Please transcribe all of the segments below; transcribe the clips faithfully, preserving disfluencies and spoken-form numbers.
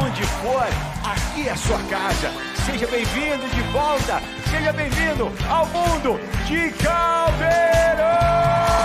aonde for, aqui é a sua casa. Seja bem-vindo de volta, seja bem-vindo ao mundo de Caldeirão!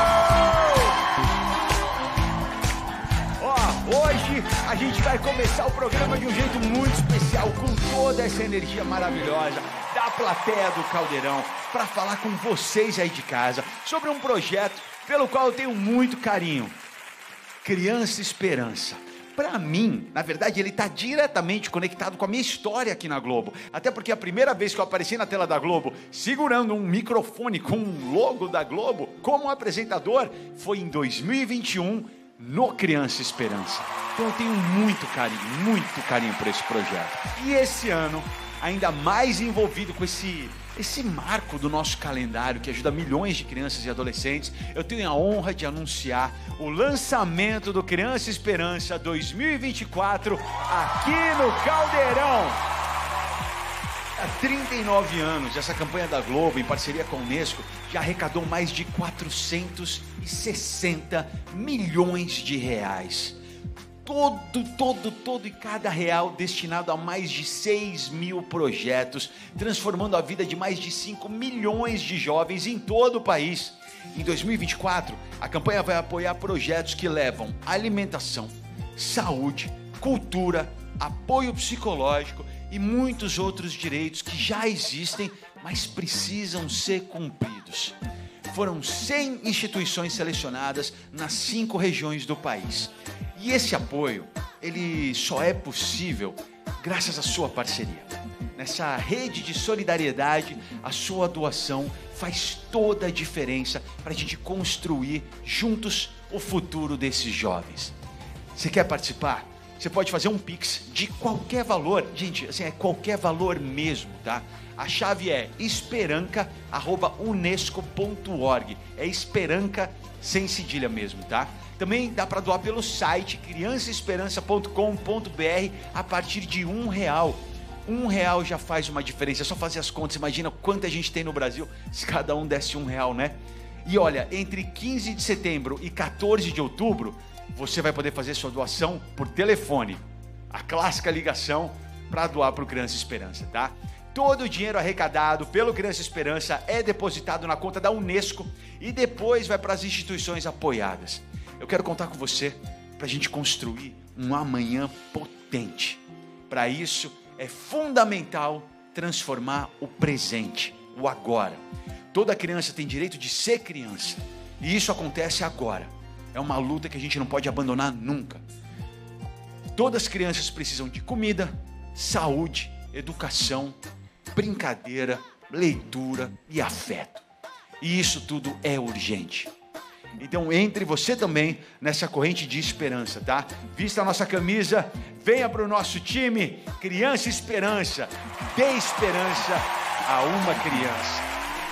Ó, hoje a gente vai começar o programa de um jeito muito especial, com toda essa energia maravilhosa da plateia do Caldeirão, para falar com vocês aí de casa sobre um projeto pelo qual eu tenho muito carinho. Criança Esperança. Para mim, na verdade, ele está diretamente conectado com a minha história aqui na Globo. Até porque a primeira vez que eu apareci na tela da Globo, segurando um microfone com um logo da Globo, como apresentador, foi em dois mil e vinte e um, no Criança Esperança. Então eu tenho muito carinho, muito carinho por esse projeto. E esse ano, ainda mais envolvido com esse... esse marco do nosso calendário que ajuda milhões de crianças e adolescentes, eu tenho a honra de anunciar o lançamento do Criança Esperança dois mil e vinte e quatro aqui no Caldeirão. Há trinta e nove anos, essa campanha da Globo, em parceria com a Unesco, já arrecadou mais de quatrocentos e sessenta milhões de reais. Todo, todo, todo e cada real destinado a mais de seis mil projetos, transformando a vida de mais de cinco milhões de jovens em todo o país. Em dois mil e vinte e quatro, a campanha vai apoiar projetos que levam alimentação, saúde, cultura, apoio psicológico e muitos outros direitos que já existem, mas precisam ser cumpridos. Foram cem instituições selecionadas nas cinco regiões do país. E esse apoio, ele só é possível graças à sua parceria. Nessa rede de solidariedade, a sua doação faz toda a diferença para a gente construir juntos o futuro desses jovens. Você quer participar? Você pode fazer um Pix de qualquer valor. Gente, assim, é qualquer valor mesmo, tá? A chave é esperanca arroba unesco ponto org. É esperanca sem cedilha mesmo, tá? Também dá para doar pelo site criança esperança ponto com ponto br a partir de um real. Um real já faz uma diferença. É só fazer as contas. Imagina quanta gente tem no Brasil se cada um desse um real, né? E olha, entre quinze de setembro e quatorze de outubro, você vai poder fazer sua doação por telefone. A clássica ligação para doar para o Criança Esperança, tá? Todo o dinheiro arrecadado pelo Criança Esperança é depositado na conta da Unesco e depois vai para as instituições apoiadas. Eu quero contar com você para a gente construir um amanhã potente. Para isso, é fundamental transformar o presente, o agora. Toda criança tem direito de ser criança. E isso acontece agora. É uma luta que a gente não pode abandonar nunca. Todas as crianças precisam de comida, saúde, educação, brincadeira, leitura e afeto. E isso tudo é urgente. Então entre você também nessa corrente de esperança, tá? Vista a nossa camisa, venha para o nosso time, Criança Esperança. Dê esperança a uma criança.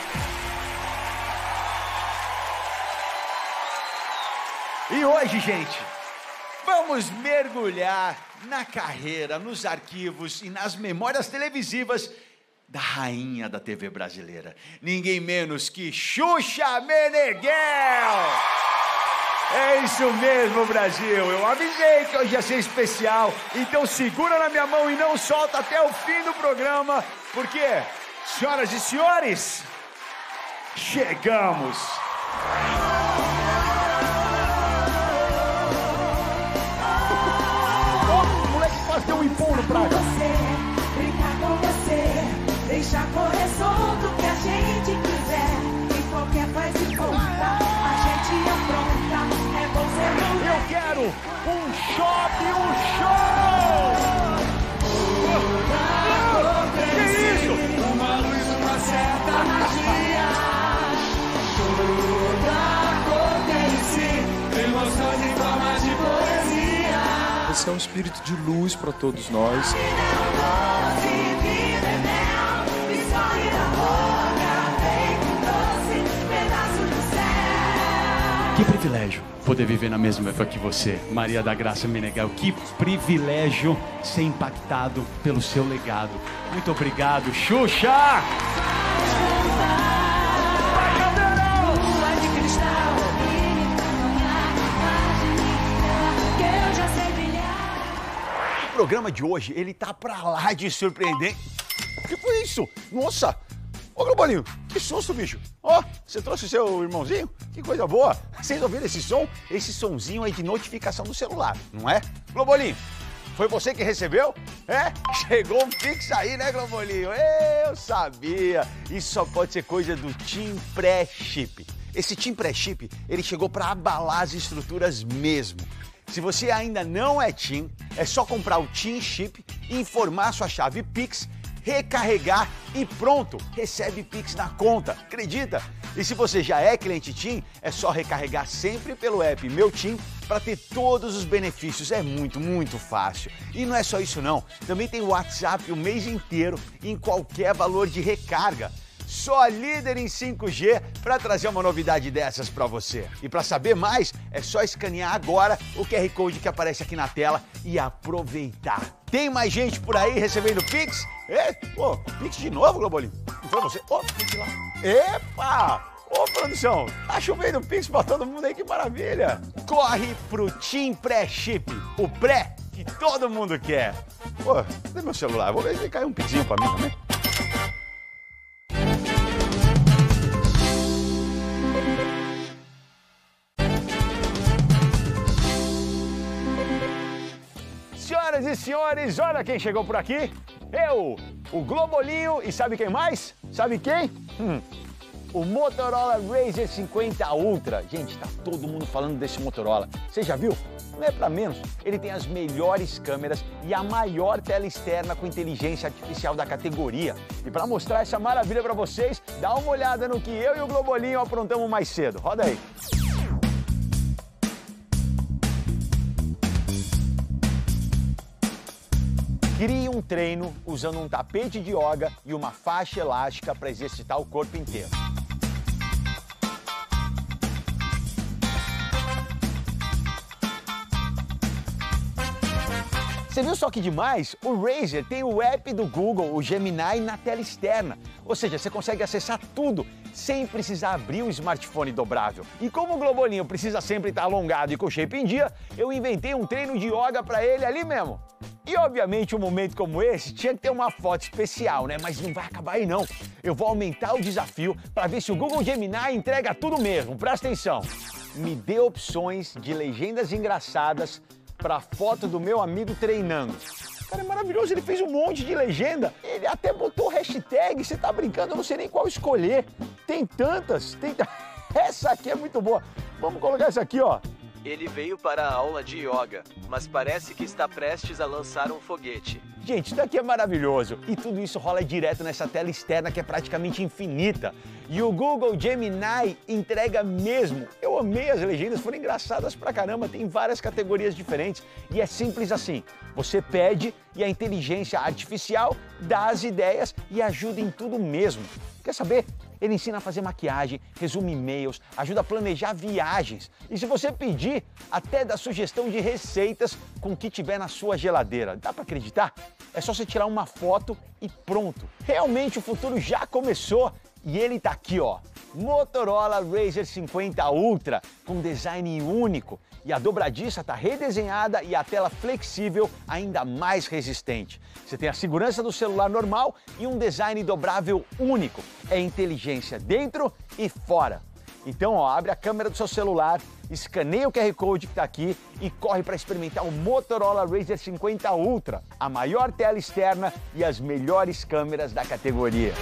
E hoje, gente, vamos mergulhar na carreira, nos arquivos e nas memórias televisivas da rainha da T V brasileira. Ninguém menos que Xuxa Meneghel! É isso mesmo, Brasil. Eu avisei que hoje ia ser especial. Então segura na minha mão e não solta até o fim do programa. Porque, senhoras e senhores, chegamos! Ô, moleque, fazer um empurro pra cá. Brincar com você, deixar correr solto o que a gente quiser. Em qualquer faz e conta, a gente apronta. É bom ser bom. Eu quero um shopping, um show! Que isso? Uma luz, uma certa magia. Tudo acontece, emoções em forma de poesia. Esse é um espírito de luz para todos nós. Que privilégio poder viver na mesma época que você, Maria da Graça Meneghel. Que privilégio ser impactado pelo seu legado. Muito obrigado, Xuxa! programa de hoje, ele tá pra lá de surpreendente. O que foi isso? Nossa! Ô, Globolinho, que susto, bicho. Ó, você trouxe o seu irmãozinho? Que coisa boa. Vocês ouviram esse som? Esse sonzinho é de notificação do celular, não é? Globolinho, foi você que recebeu? É? Chegou um Pix aí, né, Globolinho? Eu sabia. Isso só pode ser coisa do Tim Pré-Chip. Esse Tim Pré-Chip, ele chegou pra abalar as estruturas mesmo. Se você ainda não é Tim, é só comprar o Tim Chip, informar sua chave Pix, recarregar e pronto, recebe Pix na conta, acredita? E se você já é cliente Tim, é só recarregar sempre pelo app Meu Tim para ter todos os benefícios, é muito, muito fácil. E não é só isso não, também tem o WhatsApp o mês inteiro em qualquer valor de recarga. Só líder em cinco G para trazer uma novidade dessas para você. E para saber mais, é só escanear agora o Q R Code que aparece aqui na tela e aproveitar. Tem mais gente por aí recebendo Pix? É? Ô, Pix de novo, Globolinho? Não foi você? Ô, Pix lá. Epa! Ô, produção, tá chovendo Pix pra todo mundo aí, que maravilha! Corre pro Tim Pré-Chip, o pré que todo mundo quer. Pô, cadê meu celular? Vou ver se cai um Pixinho pra mim também. Senhoras e senhores, olha quem chegou por aqui. Eu, o Globolinho e sabe quem mais? Sabe quem? Hum, o Motorola Razr cinquenta Ultra. Gente, tá todo mundo falando desse Motorola. Você já viu? Não é pra menos. Ele tem as melhores câmeras e a maior tela externa com inteligência artificial da categoria. E para mostrar essa maravilha para vocês, dá uma olhada no que eu e o Globolinho aprontamos mais cedo. Roda aí. Crie um treino usando um tapete de yoga e uma faixa elástica para exercitar o corpo inteiro. Você viu só que demais? O Razr tem o app do Google, o Gemini, na tela externa. Ou seja, você consegue acessar tudo sem precisar abrir o smartphone dobrável. E como o Globolinho precisa sempre estar alongado e com o shape em dia, eu inventei um treino de yoga para ele ali mesmo. E obviamente um momento como esse tinha que ter uma foto especial, né? Mas não vai acabar aí não. Eu vou aumentar o desafio para ver se o Google Gemini entrega tudo mesmo. Presta atenção. Me dê opções de legendas engraçadas para foto do meu amigo treinando. Cara, é maravilhoso, ele fez um monte de legenda. Ele até botou hashtag, você tá brincando, eu não sei nem qual escolher. Tem tantas, tem... Essa aqui é muito boa. Vamos colocar essa aqui, ó. Ele veio para a aula de yoga, mas parece que está prestes a lançar um foguete. Gente, isso daqui é maravilhoso. E tudo isso rola direto nessa tela externa que é praticamente infinita. E o Google Gemini entrega mesmo. Eu amei as legendas, foram engraçadas pra caramba, tem várias categorias diferentes. E é simples assim, você pede e a inteligência artificial dá as ideias e ajuda em tudo mesmo. Quer saber? Ele ensina a fazer maquiagem, resume e-mails, ajuda a planejar viagens. E se você pedir, até dá sugestão de receitas com o que tiver na sua geladeira. Dá pra acreditar? É só você tirar uma foto e pronto. Realmente o futuro já começou e ele tá aqui, ó. Motorola Razr cinquenta Ultra, com design único. E a dobradiça está redesenhada e a tela flexível ainda mais resistente. Você tem a segurança do celular normal e um design dobrável único. É inteligência dentro e fora. Então, ó, abre a câmera do seu celular, escaneia o Q R Code que está aqui e corre para experimentar o Motorola Razr cinquenta Ultra, a maior tela externa e as melhores câmeras da categoria.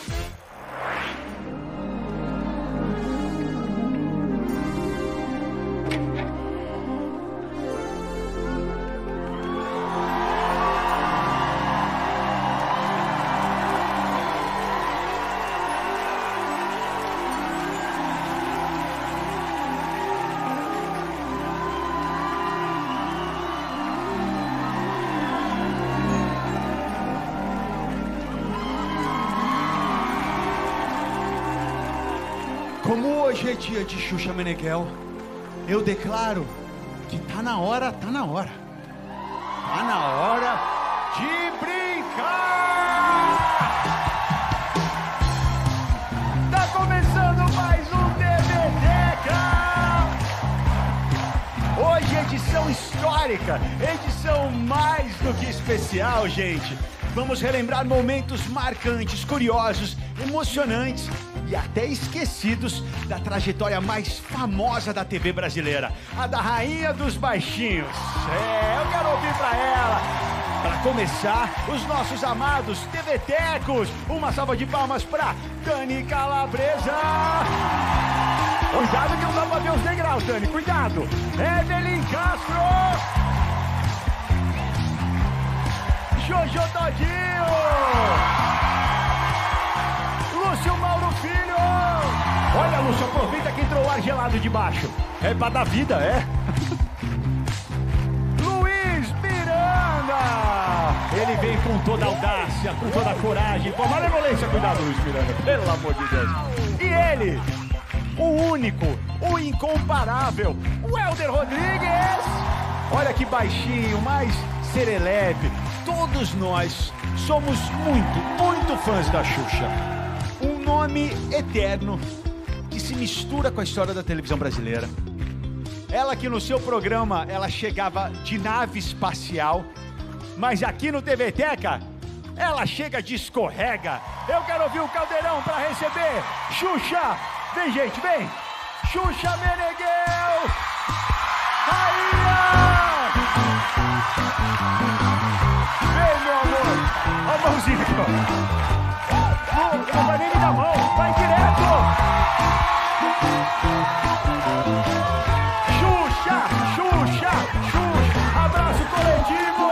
Como hoje é dia de Xuxa Meneghel, eu declaro que tá na hora, tá na hora. Tá na hora de brincar! Tá começando mais um TVDeca! Hoje edição histórica, edição mais do que especial, gente. Vamos relembrar momentos marcantes, curiosos, emocionantes e até esquecidos da trajetória mais famosa da T V brasileira, a da Rainha dos Baixinhos. É, eu quero ouvir pra ela. Para começar, os nossos amados TVTecos. Uma salva de palmas pra Dani Calabresa. Cuidado que não dá pra ver os degraus, Dani, cuidado. Evelyn Castro. Jojo Todinho. Lúcio Mauro Filho. Olha, Lúcio, aproveita que entrou o ar gelado de baixo. É pra dar vida, é? Luiz Miranda. Ele vem com toda a audácia, com toda a coragem, com a malevolência. Cuidado, Luiz Miranda, pelo amor de Deus. E ele, o único, o incomparável, o Helder Rodrigues. Olha que baixinho, mais serelepe. Todos nós somos muito, muito fãs da Xuxa. Um nome eterno que se mistura com a história da televisão brasileira. Ela que no seu programa, ela chegava de nave espacial, mas aqui no TVTeca, ela chega de escorrega. Eu quero ouvir o Caldeirão para receber Xuxa. Vem, gente, vem. Xuxa Meneghel. Rainha. Vem, meu amor. Olha a mãozinha aqui, ó. Não, não vai nem me dar mão. Vai direto. Xuxa, Xuxa, Xuxa. Abraço coletivo.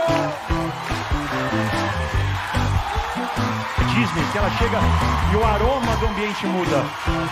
Disney, que ela chega e o aroma do ambiente muda.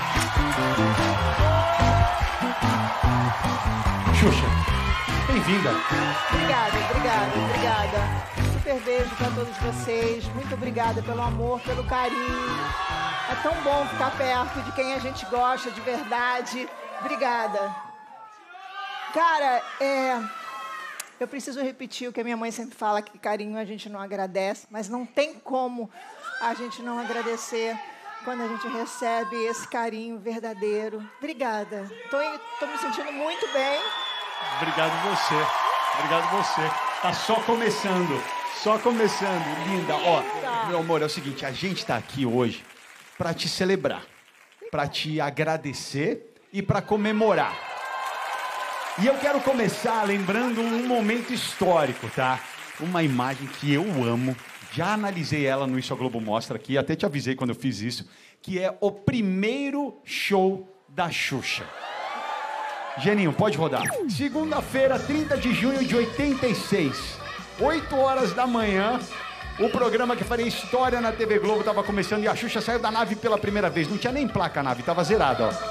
Xuxa, bem-vinda. Obrigada, obrigada, obrigada. Super beijo para todos vocês. Muito obrigada pelo amor, pelo carinho. É tão bom ficar perto de quem a gente gosta de verdade. Obrigada. Cara, é... eu preciso repetir o que a minha mãe sempre fala, que carinho a gente não agradece, mas não tem como a gente não agradecer quando a gente recebe esse carinho verdadeiro. Obrigada. Tô, tô me sentindo muito bem. Obrigado você. Obrigado você. Tá só começando. Só começando. Linda. Ó, meu amor, é o seguinte, a gente tá aqui hoje pra te celebrar, pra te agradecer e pra comemorar. E eu quero começar lembrando um momento histórico, tá? Uma imagem que eu amo. Já analisei ela no Isso a Globo Mostra aqui, até te avisei quando eu fiz isso, que é o primeiro show da Xuxa. Geninho, pode rodar. Segunda-feira, trinta de junho de oitenta e seis, oito horas da manhã, o programa que faria história na T V Globo estava começando e a Xuxa saiu da nave pela primeira vez. Não tinha nem placa a nave, estava zerada, ó.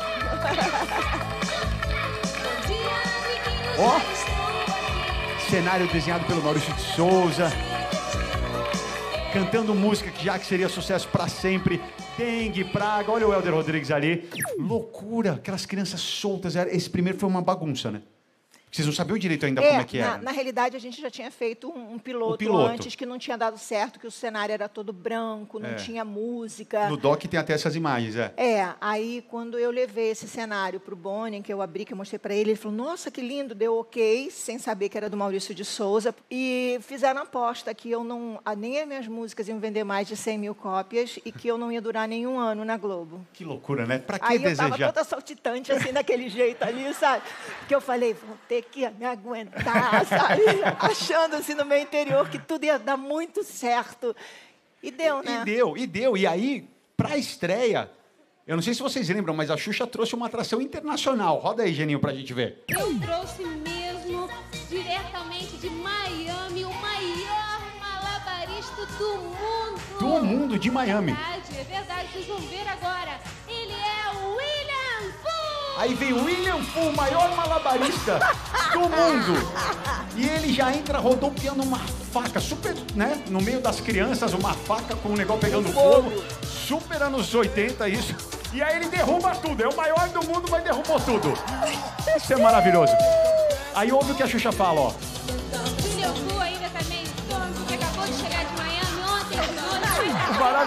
Ó, cenário desenhado pelo Maurício de Souza, cantando música que já que seria sucesso pra sempre. Dengue, praga, olha o Helder Rodrigues ali. Loucura, aquelas crianças soltas. Esse primeiro foi uma bagunça, né? Vocês não sabiam direito ainda é, como é que era. Na, na realidade, a gente já tinha feito um, um piloto, o piloto antes que não tinha dado certo, que o cenário era todo branco, não é. tinha música. No doc tem até essas imagens, é. É, aí quando eu levei esse cenário pro Bonin, que eu abri, que eu mostrei para ele, ele falou, nossa, que lindo, deu ok, sem saber que era do Maurício de Souza. E fizeram a aposta que eu não, nem as minhas músicas iam vender mais de cem mil cópias e que eu não ia durar nenhum ano na Globo. Que loucura, né? Pra que aí desejar? Aí eu tava toda saltitante, assim, daquele jeito ali, sabe? Porque eu falei, vou ter que me aguentar. Sabe? Achando assim no meu interior que tudo ia dar muito certo. E deu, né? E deu, e deu. E aí, pra estreia, eu não sei se vocês lembram, mas a Xuxa trouxe uma atração internacional. Roda aí, Geninho, pra gente ver. Eu trouxe mesmo, diretamente de Miami, o maior malabarista do mundo. Do mundo, de Miami. É verdade, é verdade. Vocês vão ver agora. Ele é o William Fu. Aí vem o William Fu, o maior malabarista do mundo. E ele já entra rodopiando uma faca, super, né? No meio das crianças, uma faca com um negócio pegando fogo. Super anos oitenta, isso. E aí ele derruba tudo. É o maior do mundo, mas derrubou tudo. Isso é maravilhoso. Aí ouve o que a Xuxa fala, ó. William Fu ainda também, que acabou de chegar de Miami ontem. ontem.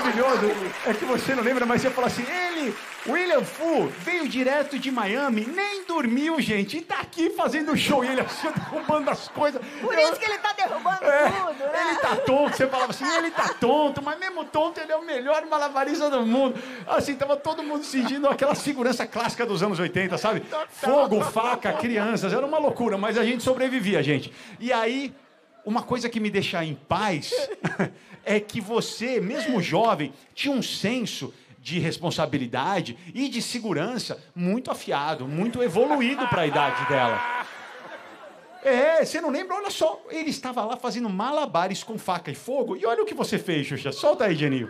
maravilhoso é que você não lembra, mas você fala assim, ele, William Fu, veio direto de Miami, nem dormiu, gente, e tá aqui fazendo show, e ele assim, derrubando as coisas. Por isso que ele tá derrubando É, tudo, né? ele tá tonto, você falava assim, ele tá tonto, mas mesmo tonto ele é o melhor malabarista do mundo. Assim, tava todo mundo sentindo aquela segurança clássica dos anos oitenta, sabe? Fogo, faca, crianças, era uma loucura, mas a gente sobrevivia, gente. E aí, uma coisa que me deixa em paz é que você, mesmo jovem, tinha um senso de responsabilidade e de segurança muito afiado, muito evoluído para a idade dela. É, você não lembra? Olha só, ele estava lá fazendo malabares com faca e fogo. E olha o que você fez, Xuxa. Solta aí, Geninho.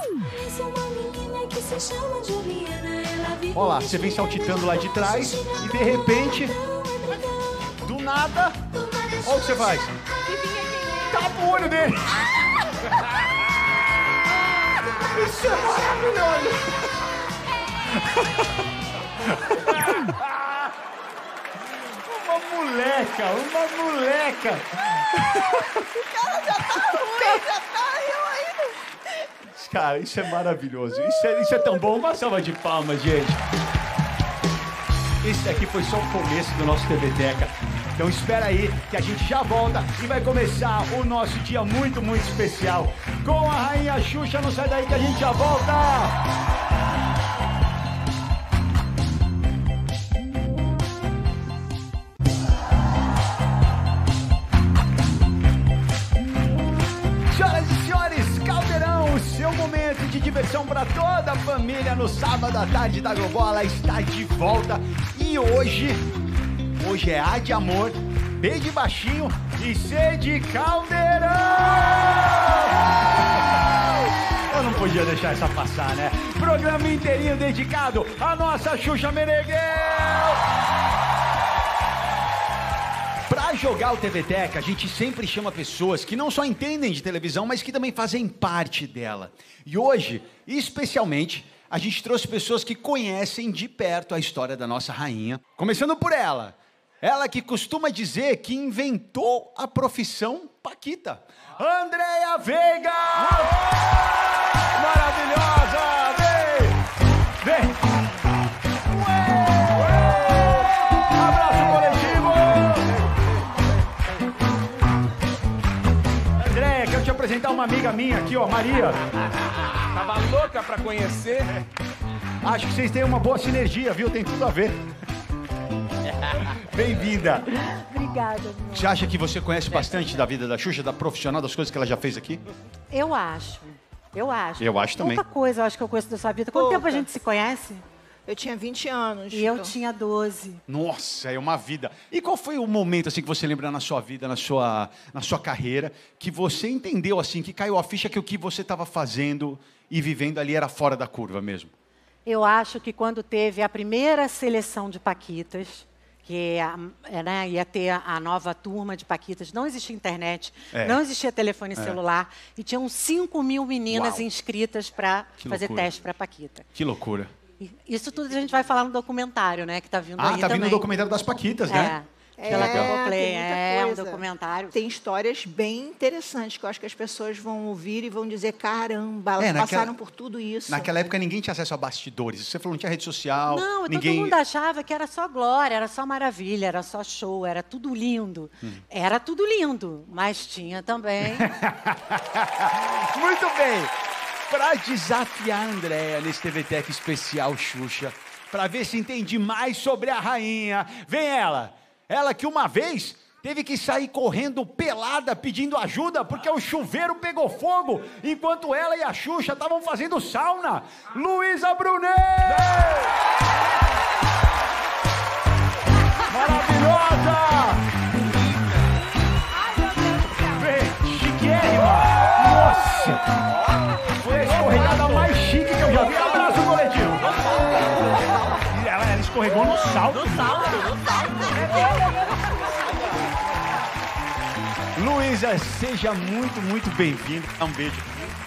Olha lá, você vem saltitando lá de trás e de repente, do nada, olha o que você faz. Tapa o olho dele. Isso é maravilhoso. Uma moleca, uma moleca. O cara já tá ruim, já tá eu ainda. Cara, isso é maravilhoso. Isso é, isso é tão bom. Uma salva de palmas, gente. Esse aqui foi só o começo do nosso T V Teca. Então espera aí que a gente já volta e vai começar o nosso dia muito, muito especial com a Rainha Xuxa. Não sai daí que a gente já volta! Senhoras e senhores, Caldeirão, o seu momento de diversão para toda a família no sábado à tarde da Globola está de volta. E hoje, hoje é A de amor, B de baixinho e C de Caldeirão! Eu não podia deixar essa passar, né? Programa inteirinho dedicado à nossa Xuxa Meneghel! Pra jogar o T V Teca, a gente sempre chama pessoas que não só entendem de televisão, mas que também fazem parte dela. E hoje, especialmente, a gente trouxe pessoas que conhecem de perto a história da nossa rainha. Começando por ela. Ela que costuma dizer que inventou a profissão Paquita. Andréia Veiga! Maravilhosa! Vem! Vem! Abraço coletivo! Andréia, quero te apresentar uma amiga minha aqui, ó, Maria. Tava louca pra conhecer. Acho que vocês têm uma boa sinergia, viu? Tem tudo a ver. Bem-vinda. Obrigada, meu. Você acha que você conhece bastante da vida da Xuxa, da profissional, das coisas que ela já fez aqui? Eu acho. Eu acho. Eu acho também. Pouca coisa eu acho que eu conheço da sua vida. Quanto Pouca. tempo a gente se conhece? Eu tinha vinte anos. E eu então. tinha doze. Nossa, é uma vida. E qual foi o momento assim que você lembra na sua vida, na sua, na sua carreira, que você entendeu assim, que caiu a ficha que o que você estava fazendo e vivendo ali era fora da curva mesmo? Eu acho que quando teve a primeira seleção de Paquitas, que é, né, ia ter a nova turma de Paquitas, não existia internet, É. não existia telefone celular, e tinham cinco mil meninas Uau. inscritas para Que fazer loucura. teste para Paquita. Que loucura. E isso tudo a gente vai falar no documentário, né, que está vindo Ah, aí tá também. vindo o documentário das Paquitas, né? É. Pela Globoplay, tem muita é um coisa. documentário. Tem histórias bem interessantes que eu acho que as pessoas vão ouvir e vão dizer, caramba, elas É, naquela- passaram por tudo isso. Naquela época ninguém tinha acesso a bastidores. Você falou, não tinha rede social. Não, ninguém... todo mundo achava que era só glória, era só maravilha, era só show, era tudo lindo. Hum. Era tudo lindo, mas tinha também. Muito bem. Para desafiar a Andréia nesse T V Teca especial Xuxa, para ver se entende mais sobre a rainha, vem ela. Ela que uma vez teve que sair correndo pelada pedindo ajuda porque o chuveiro pegou fogo enquanto ela e a Xuxa estavam fazendo sauna. Luísa Brunet! Maravilhosa! Vem, chiquérrima! Nossa! Foi a escorregada mais chique que eu já vi. Abraço coletivo! E ela, ela escorregou no salto. No salto, no salto. Luísa, seja muito, muito bem-vinda. Dá um beijo.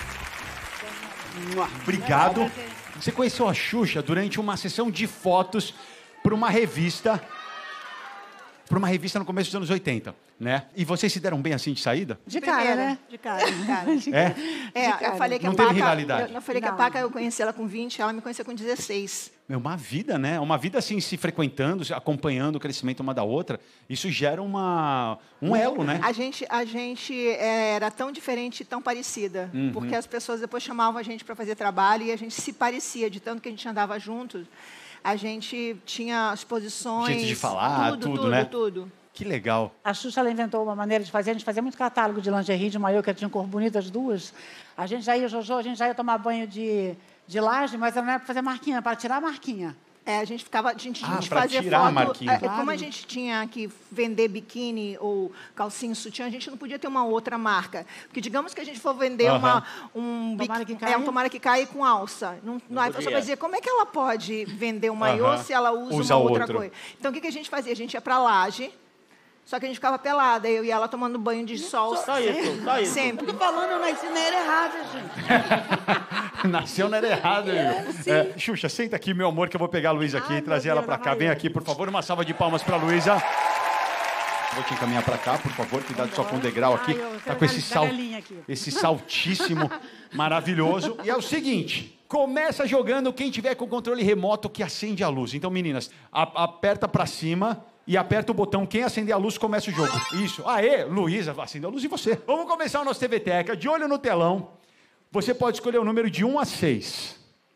Obrigado. Você conheceu a Xuxa durante uma sessão de fotos para uma revista. para uma revista no começo dos anos oitenta, né? E vocês se deram bem assim de saída? De cara, Primeira, né? De cara, de cara. É? É, cara. eu falei que Não a teve Paca... rivalidade? Eu, eu falei que a Não. Paca, eu conheci ela com vinte, ela me conheceu com dezesseis. É uma vida, né? Uma vida assim, se frequentando, se acompanhando o crescimento uma da outra. Isso gera uma, um elo, né? A gente, a gente é, era tão diferente e tão parecida. Uhum. Porque as pessoas depois chamavam a gente para fazer trabalho e a gente se parecia, de tanto que a gente andava juntos. A gente tinha as posições... Jeito de falar, tudo, tudo, tudo, né? tudo. Que legal. A Xuxa, ela inventou uma maneira de fazer. A gente fazia muito catálogo de lingerie, de maiô, que tinha cor bonita as duas. A gente já ia, Jojo, a gente já ia tomar banho de, de laje, mas não era para fazer marquinha, era para tirar a marquinha. É, a gente ficava, a gente, Ah, a gente pra fazia tirar a foto. marquinha. é, Claro. Como a gente tinha que vender biquíni ou calcinha sutiã, a gente não podia ter uma outra marca. Porque digamos que a gente for vender Aham. uma, um Tomara biqui- que caia. é um tomara que caia com alça. Não, não, aí a pessoa vai dizer, como é que ela pode vender um maiô Aham. se ela usa, Usa uma outra outro. coisa? Então, o que, que a gente fazia? A gente ia pra laje, só que a gente ficava pelada, eu e ela tomando banho de sol. Só isso, só isso. Sempre. Tô falando, eu nasci na era errada, gente. Nasceu na era errada. É, Xuxa, senta aqui, meu amor, que eu vou pegar a Luísa aqui Ai, e trazer meu ela Deus, pra lá cá. vai Vem eu. aqui, por favor. Uma salva de palmas pra Luísa. Vou te encaminhar pra cá, por favor. Cuidado só com o degrau aqui. Ai, eu Tá quero com esse, dar sal... galinha aqui. esse saltíssimo maravilhoso. E é o seguinte, começa jogando quem tiver com controle remoto que acende a luz. Então, meninas, a- aperta pra cima e aperta o botão. Quem acender a luz, começa o jogo. Isso. Aê, Luísa, acende a luz e você. Vamos começar o nosso T V Teca. De olho no telão. Você pode escolher o número de um a seis.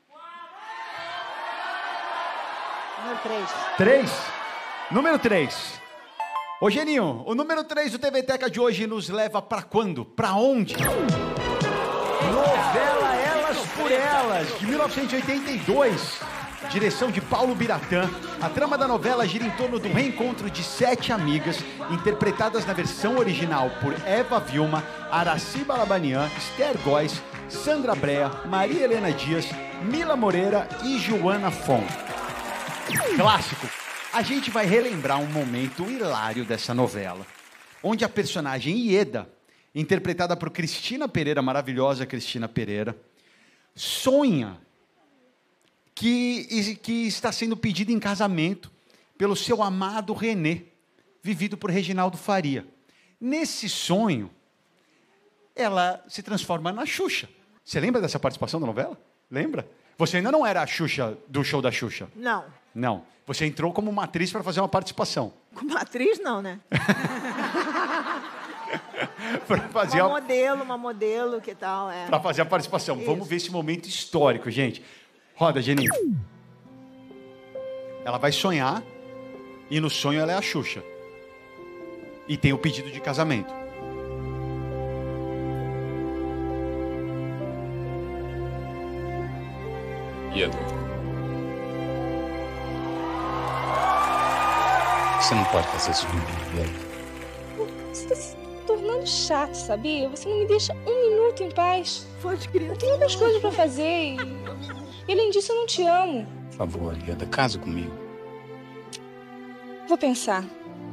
Número três. Três. Número três. Ô, Geninho, o número três do T V Teca de hoje nos leva pra quando? Pra onde? Novela Elas por Elas, de mil novecentos e oitenta e dois. Direção de Paulo Biratã. A trama da novela gira em torno do reencontro de sete amigas, interpretadas na versão original por Eva Vilma, Araci Balabanian, Esther Góes, Sandra Brea, Maria Helena Dias, Mila Moreira e Joana Fon. Clássico. A gente vai relembrar um momento hilário dessa novela, onde a personagem Ieda, interpretada por Cristina Pereira, maravilhosa Cristina Pereira, sonha que, que está sendo pedida em casamento pelo seu amado Renê, vivido por Reginaldo Faria. Nesse sonho, ela se transforma na Xuxa. Você lembra dessa participação da novela? Lembra? Você ainda não era a Xuxa do show da Xuxa. Não. Não. Você entrou como uma atriz para fazer uma participação. Como atriz, não, né? Para fazer, Uma a... modelo, uma modelo, que tal, é. pra fazer a participação. Isso. Vamos ver esse momento histórico, gente. Roda, Geninho. Ela vai sonhar e no sonho ela é a Xuxa. E tem o pedido de casamento. Ieda. Você não pode fazer isso comigo, Ieda. Você está se tornando chato, sabia? Você não me deixa um minuto em paz. Pode crer. Eu tenho outras coisas pra fazer e... e além disso, eu não te amo. Por favor, Ieda, casa comigo. Vou pensar.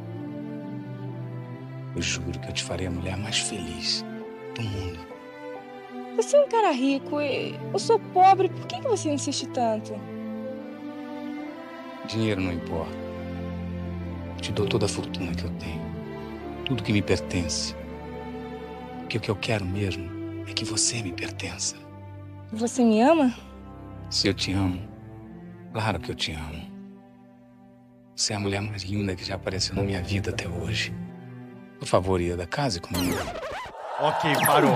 Eu juro que eu te farei a mulher mais feliz do mundo. Você é um cara rico e eu sou pobre. Por que que você insiste tanto? Dinheiro não importa. Eu te dou toda a fortuna que eu tenho. Tudo que me pertence. Porque o que eu quero mesmo é que você me pertença. Você me ama? Se eu te amo, claro que eu te amo. Você é a mulher mais linda que já apareceu na minha vida até hoje. Por favor, Ieda, case comigo. Ok, parou.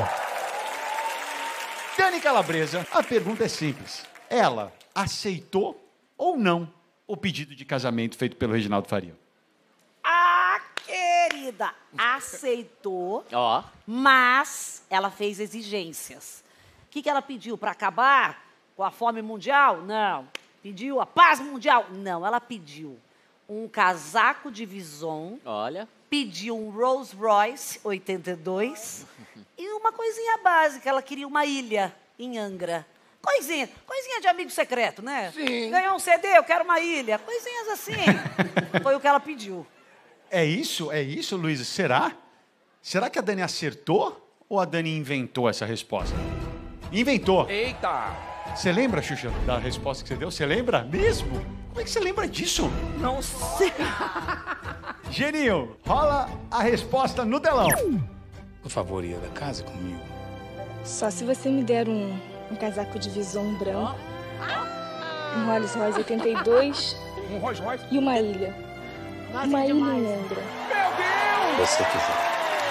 Dani Calabresa, a pergunta é simples. Ela aceitou ou não o pedido de casamento feito pelo Reginaldo Faria? Ah, querida, aceitou, Ó. mas ela fez exigências. O que, que ela pediu? Para acabar com a fome mundial? Não. Pediu a paz mundial? Não, ela pediu um casaco de Vison. Olha. Pediu um Rolls Royce oitenta e dois e uma coisinha básica. Ela queria uma ilha em Angra. Coisinha, coisinha de amigo secreto, né? Sim. Ganhou um C D, eu quero uma ilha. Coisinhas assim. Foi o que ela pediu. É isso? É isso, Luísa? Será? Será que a Dani acertou ou a Dani inventou essa resposta? Inventou. Eita! Você lembra, Xuxa, da resposta que você deu? Você lembra mesmo? Como é que você lembra disso? Não sei. Geninho, rola a resposta no telão. Por favor, Ieda, case comigo. Só se você me der um, um casaco de vison branco, um Rolls Royce oitenta e dois Um Rolls Royce? e uma ilha. Uma ilha em Londra. Você quiser.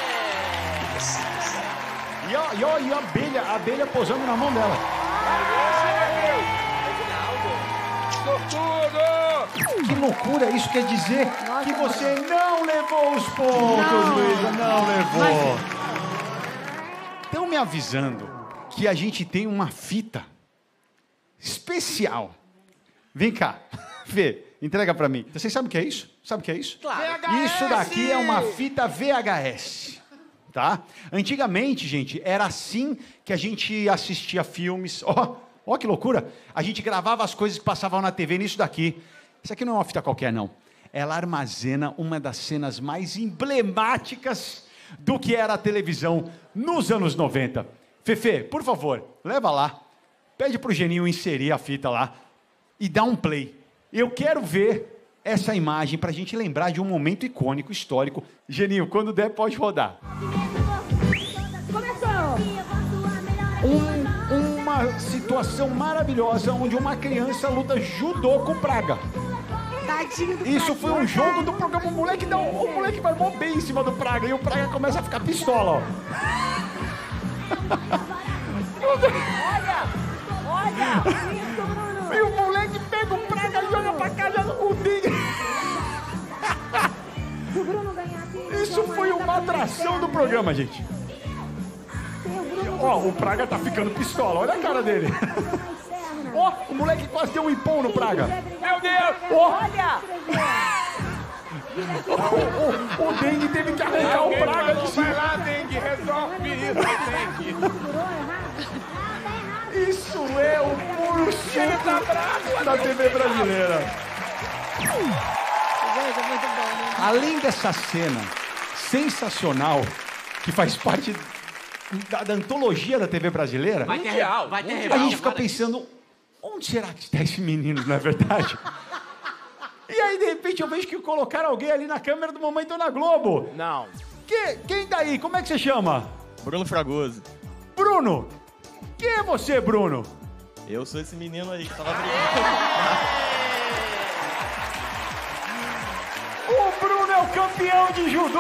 E, ó, e, ó, e a abelha, a abelha posando na mão dela. Sortudo! Que loucura, isso quer dizer que você não levou os pontos, Luísa, não levou. Estão me avisando que a gente tem uma fita especial. Vem cá, Fê, entrega pra mim. Vocês sabem o que é isso? Sabe o que é isso? Claro. Isso daqui é uma fita V H S. Tá? Antigamente, gente, era assim que a gente assistia filmes. Ó, ó que loucura! A gente gravava as coisas que passavam na T V nisso daqui. Isso aqui não é uma fita qualquer, não. Ela armazena uma das cenas mais emblemáticas do que era a televisão nos anos noventa. Fefe, por favor, leva lá. Pede pro Geninho inserir a fita lá e dá um play. Eu quero ver essa imagem pra gente lembrar de um momento icônico, histórico. Geninho, quando der, pode rodar. Um, uma situação maravilhosa onde uma criança luta judô com praga. Tadinho do Isso foi um jogo do programa. O moleque, dá um, o moleque vai mó bem em cima do praga e o praga começa a ficar pistola, ó. Olha! Olha! E o moleque pega o praga, joga pra cá, joga com o tigre. Se o Bruno ganhar aqui, Isso foi uma atração do programa, gente. Ó, o praga tá ficando pistola, olha a cara dele. Ó, o moleque quase deu um impão no praga. Meu Deus! Ó, Olha! o, o, o dengue teve que arrancar o praga de cima. Vai lá, Dengue, resolve isso, Dengue. Isso é o puro suco da T V brasileira. Gente, é muito bom, né? Além dessa cena sensacional, que faz parte da, da antologia da T V brasileira, Vai ter real, vai ter real. a gente fica pensando, onde será que está esse menino, não é verdade? E aí, de repente, eu vejo que colocaram alguém ali na câmera do Mamãe Dona Globo. Não. Que, quem daí? Como é que você chama? Bruno Fragoso. Bruno! Quem é você, Bruno? Eu sou esse menino aí que tava brigando. O Bruno é o campeão de judô!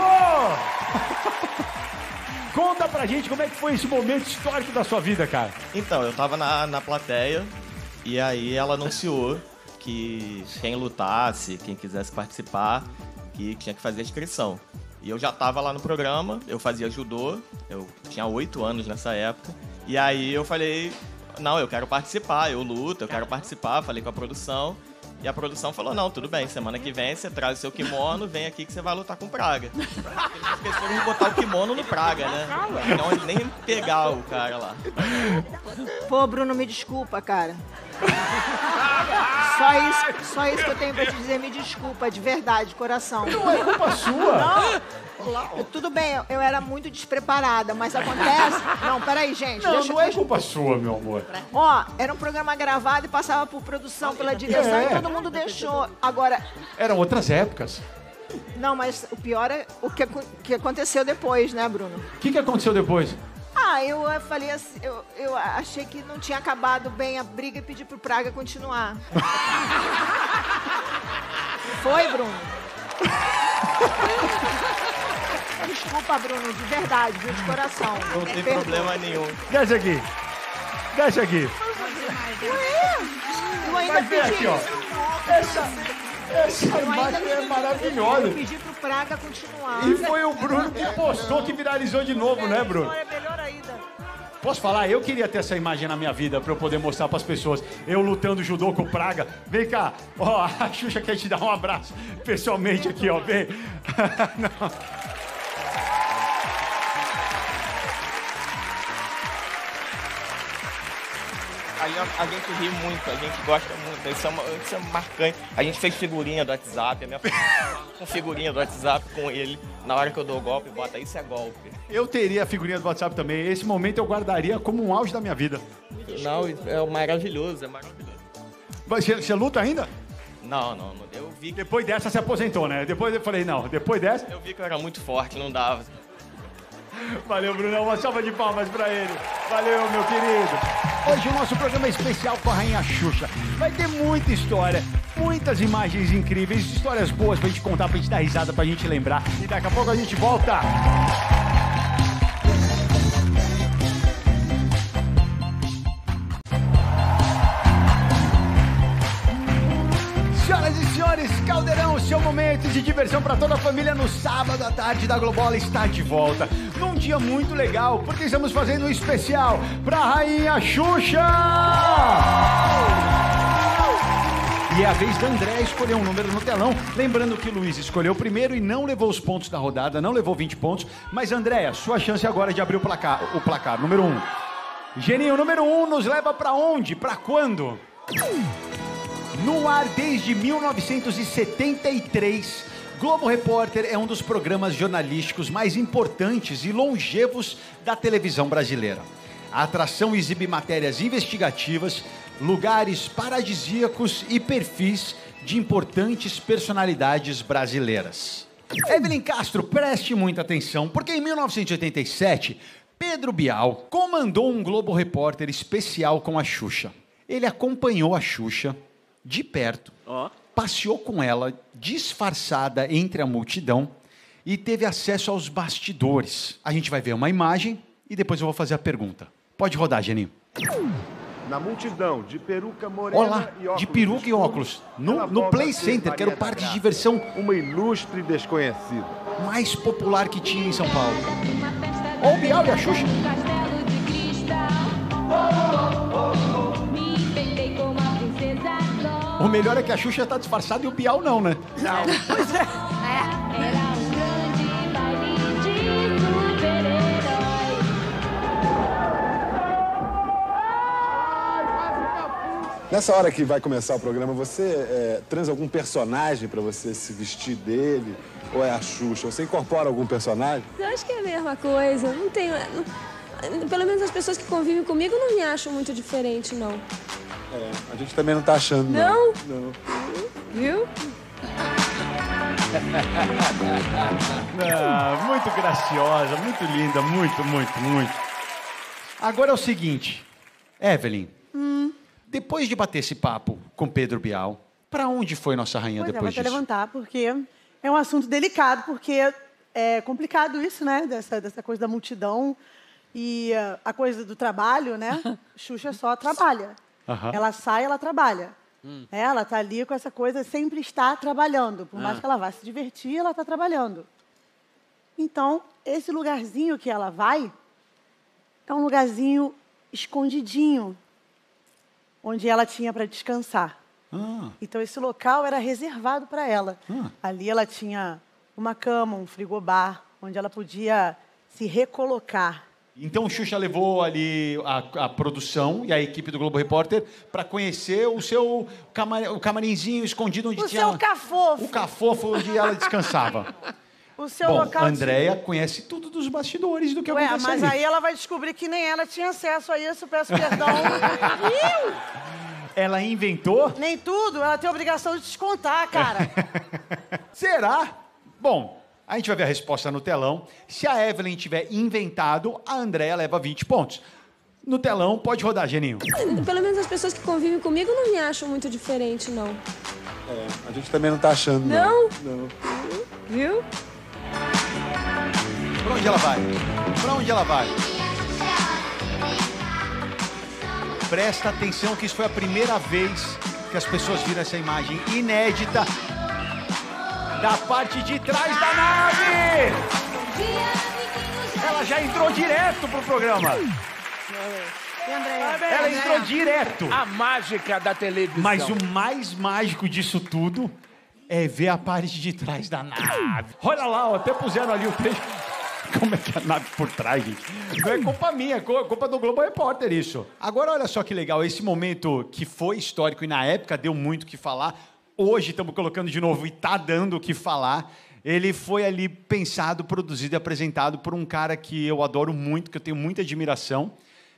Conta pra gente como é que foi esse momento histórico da sua vida, cara. Então, eu tava na, na plateia e aí ela anunciou que quem lutasse, quem quisesse participar, que tinha que fazer a inscrição. E eu já tava lá no programa, eu fazia judô, eu tinha oito anos nessa época. E aí eu falei, não, eu quero participar, eu luto, eu quero participar, falei com a produção. E a produção falou, não, tudo bem, semana que vem você traz o seu kimono, vem aqui que você vai lutar com praga. Eles esqueceram de botar o kimono no praga, né? Então nem pegar o cara lá. Pô, Bruno, me desculpa, cara. Só isso, só isso que eu tenho pra te dizer, me desculpa, de verdade, coração. Não é culpa sua. Não. Tudo bem, eu era muito despreparada, mas acontece... Não, peraí, gente. Não, deixa, não é deixa... culpa sua, meu amor. Ó, era um programa gravado e passava por produção, pela direção, É. e todo mundo deixou. Agora, Eram outras épocas. não, mas o pior é o que, que aconteceu depois, né, Bruno? O que, que aconteceu depois? Ah, eu eh, falei assim, eu, eu achei que não tinha acabado bem a briga e pedi pro Praga continuar. Foi, Bruno? Desculpa, Bruno, de verdade, viu, de coração. Não tem Perdoa. problema nenhum. Desce aqui. Desce aqui. Ué, tu ainda Vai ver aqui, pediu. ó. Essa, essa Eu ainda imagem é maravilhosa. Eu pedi pro Praga continuar. E foi o Bruno que postou, que viralizou de novo, né, Bruno? É melhor ainda. Posso falar? Eu queria ter essa imagem na minha vida pra eu poder mostrar pras pessoas. Eu lutando judô com praga. Vem cá. Ó, a Xuxa quer te dar um abraço pessoalmente aqui, ó. Vem. Não. A, a gente ri muito, a gente gosta muito, isso é, uma, isso é marcante. A gente fez figurinha do WhatsApp, a minha com figurinha do WhatsApp com ele. Na hora que eu dou o golpe, bota isso é golpe. Eu teria a figurinha do WhatsApp também. Esse momento eu guardaria como um auge da minha vida. Não, é maravilhoso, é maravilhoso. Você, você luta ainda? Não, não, eu vi... Depois dessa, se aposentou, né? Depois eu falei, não, depois dessa... Eu vi que eu era muito forte, não dava. Valeu, Brunão. Uma salva de palmas pra ele. Valeu, meu querido. Hoje o nosso programa é especial com a Rainha Xuxa. Vai ter muita história, muitas imagens incríveis, histórias boas pra gente contar, pra gente dar risada, pra gente lembrar. E daqui a pouco a gente volta. Senhoras e senhores, Caldeirão, seu momento de diversão para toda a família no sábado à tarde da Globola está de volta. Num dia muito legal, porque estamos fazendo um especial para a Rainha Xuxa! E é a vez da André escolher um número no telão. Lembrando que o Luiz escolheu primeiro e não levou os pontos da rodada, não levou vinte pontos. Mas, Andréia, sua chance agora é de abrir o placar. O placar, número um. Geninho, número um nos leva para onde? Para quando? No ar desde mil novecentos e setenta e três, Globo Repórter é um dos programas jornalísticos mais importantes e longevos da televisão brasileira. A atração exibe matérias investigativas, lugares paradisíacos e perfis de importantes personalidades brasileiras. Evelyn Castro, preste muita atenção, porque em mil novecentos e oitenta e sete, Pedro Bial comandou um Globo Repórter especial com a Xuxa. Ele acompanhou a Xuxa de perto, oh. passeou com ela disfarçada entre a multidão e teve acesso aos bastidores. A gente vai ver uma imagem e depois eu vou fazer a pergunta. Pode rodar, Geninho. Na multidão de peruca morena Olá, e óculos de peruca e óculos, no, no Play Center, que era o parque de diversão uma ilustre desconhecida mais popular que tinha em São Paulo. Ó o Bial e a Xuxa. O melhor é que a Xuxa tá disfarçada e o Bial não, né? Não. Pois é. Era um grande baile de super-herói. Nessa hora que vai começar o programa, você é, traz algum personagem pra você se vestir dele? Ou é a Xuxa? Você incorpora algum personagem? Eu acho que é a mesma coisa. Não tenho... Não, pelo menos as pessoas que convivem comigo não me acham muito diferente, não. É, a gente também não tá achando, não. Não? Não. Viu? Ah, muito graciosa, muito linda, muito, muito, muito. Agora é o seguinte, Evelyn, hum. depois de bater esse papo com Pedro Bial, pra onde foi nossa rainha pois depois é, vou disso? levantar, porque é um assunto delicado, porque é complicado isso, né? Dessa, dessa coisa da multidão e uh, a coisa do trabalho, né? Xuxa só trabalha. Uhum. Ela sai, ela trabalha. Hum. Ela tá ali com essa coisa, sempre está trabalhando. Por mais ah. que ela vá se divertir, ela está trabalhando. Então, esse lugarzinho que ela vai é um lugarzinho escondidinho, onde ela tinha para descansar. Ah. Então, esse local era reservado para ela. Ah. Ali ela tinha uma cama, um frigobar, onde ela podia se recolocar. Então, o Xuxa levou ali a, a produção e a equipe do Globo Repórter para conhecer o seu camar, o camarinzinho escondido onde o tinha... O seu cafofo. O cafofo onde ela descansava. O seu Bom, local... a Andréia de... conhece tudo dos bastidores do que Ué, acontece mas ali. aí ela vai descobrir que nem ela tinha acesso a isso, peço perdão. Ela inventou? Nem tudo, ela tem a obrigação de descontar, cara. Será? Bom... A gente vai ver a resposta no telão. Se a Evelyn tiver inventado, a Andréia leva vinte pontos. No telão, pode rodar, Geninho. Pelo menos as pessoas que convivem comigo não me acham muito diferente, não. É, a gente também não tá achando, não. Não? Não. Viu? Pra onde ela vai? Pra onde ela vai? Presta atenção que isso foi a primeira vez que as pessoas viram essa imagem inédita da parte de trás da nave! Ela já entrou direto pro programa. Ela entrou direto. A mágica da televisão. Mas o mais mágico disso tudo é ver a parte de trás da nave. Olha lá, ó, até puseram ali o trecho. Como é que é a nave por trás, gente? Não é culpa minha, é culpa do Globo Repórter isso. Agora, olha só que legal, esse momento que foi histórico e na época deu muito o que falar... Hoje estamos colocando de novo e está dando o que falar. Ele foi ali pensado, produzido e apresentado por um cara que eu adoro muito, que eu tenho muita admiração,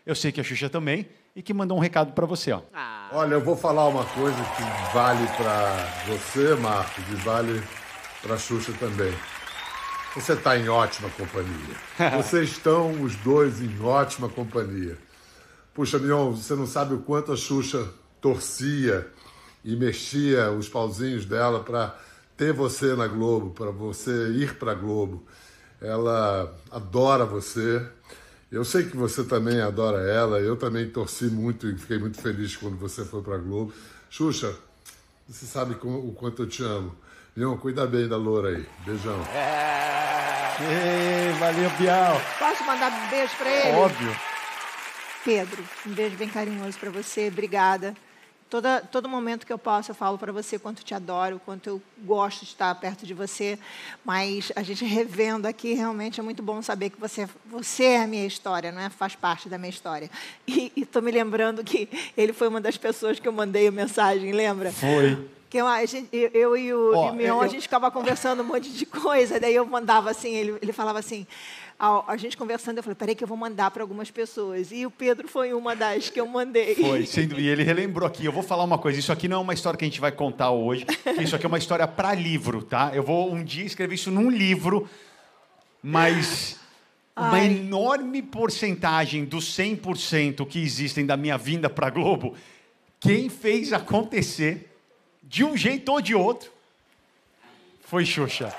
eu sei que a Xuxa também, e que mandou um recado para você, ó. Olha, eu vou falar uma coisa que vale para você, Marcos, e vale para a Xuxa também. Você está em ótima companhia. Vocês estão, os dois, em ótima companhia. Puxa, Mion, você não sabe o quanto a Xuxa torcia e mexia os pauzinhos dela para ter você na Globo, para você ir para a Globo. Ela adora você. Eu sei que você também adora ela. Eu também torci muito e fiquei muito feliz quando você foi para a Globo. Xuxa, você sabe o quanto eu te amo. Mion, cuida bem da Loura aí. Beijão. É. Ei, valeu, Bial. Posso mandar um beijo para ele? Óbvio. Pedro, um beijo bem carinhoso para você. Obrigada. Toda, todo momento que eu posso, eu falo para você quanto te adoro, quanto eu gosto de estar perto de você. Mas a gente revendo aqui, realmente é muito bom saber que você, você é a minha história, não é? Faz parte da minha história. E estou me lembrando que ele foi uma das pessoas que eu mandei a mensagem, lembra? Foi. Que eu, a gente, eu, eu e o Ó, e Mion, eu- a gente ficava conversando um monte de coisa, daí eu mandava assim, ele, ele falava assim, a, a gente conversando, eu falei, peraí que eu vou mandar para algumas pessoas. E o Pedro foi uma das que eu mandei. Foi, sendo, e ele relembrou aqui. Eu vou falar uma coisa, isso aqui não é uma história que a gente vai contar hoje, isso aqui é uma história para livro, tá? Eu vou um dia escrever isso num livro, mas uma Ai. enorme porcentagem dos cem por cento que existem da minha vinda para Globo, quem fez acontecer, de um jeito ou de outro, foi Xuxa.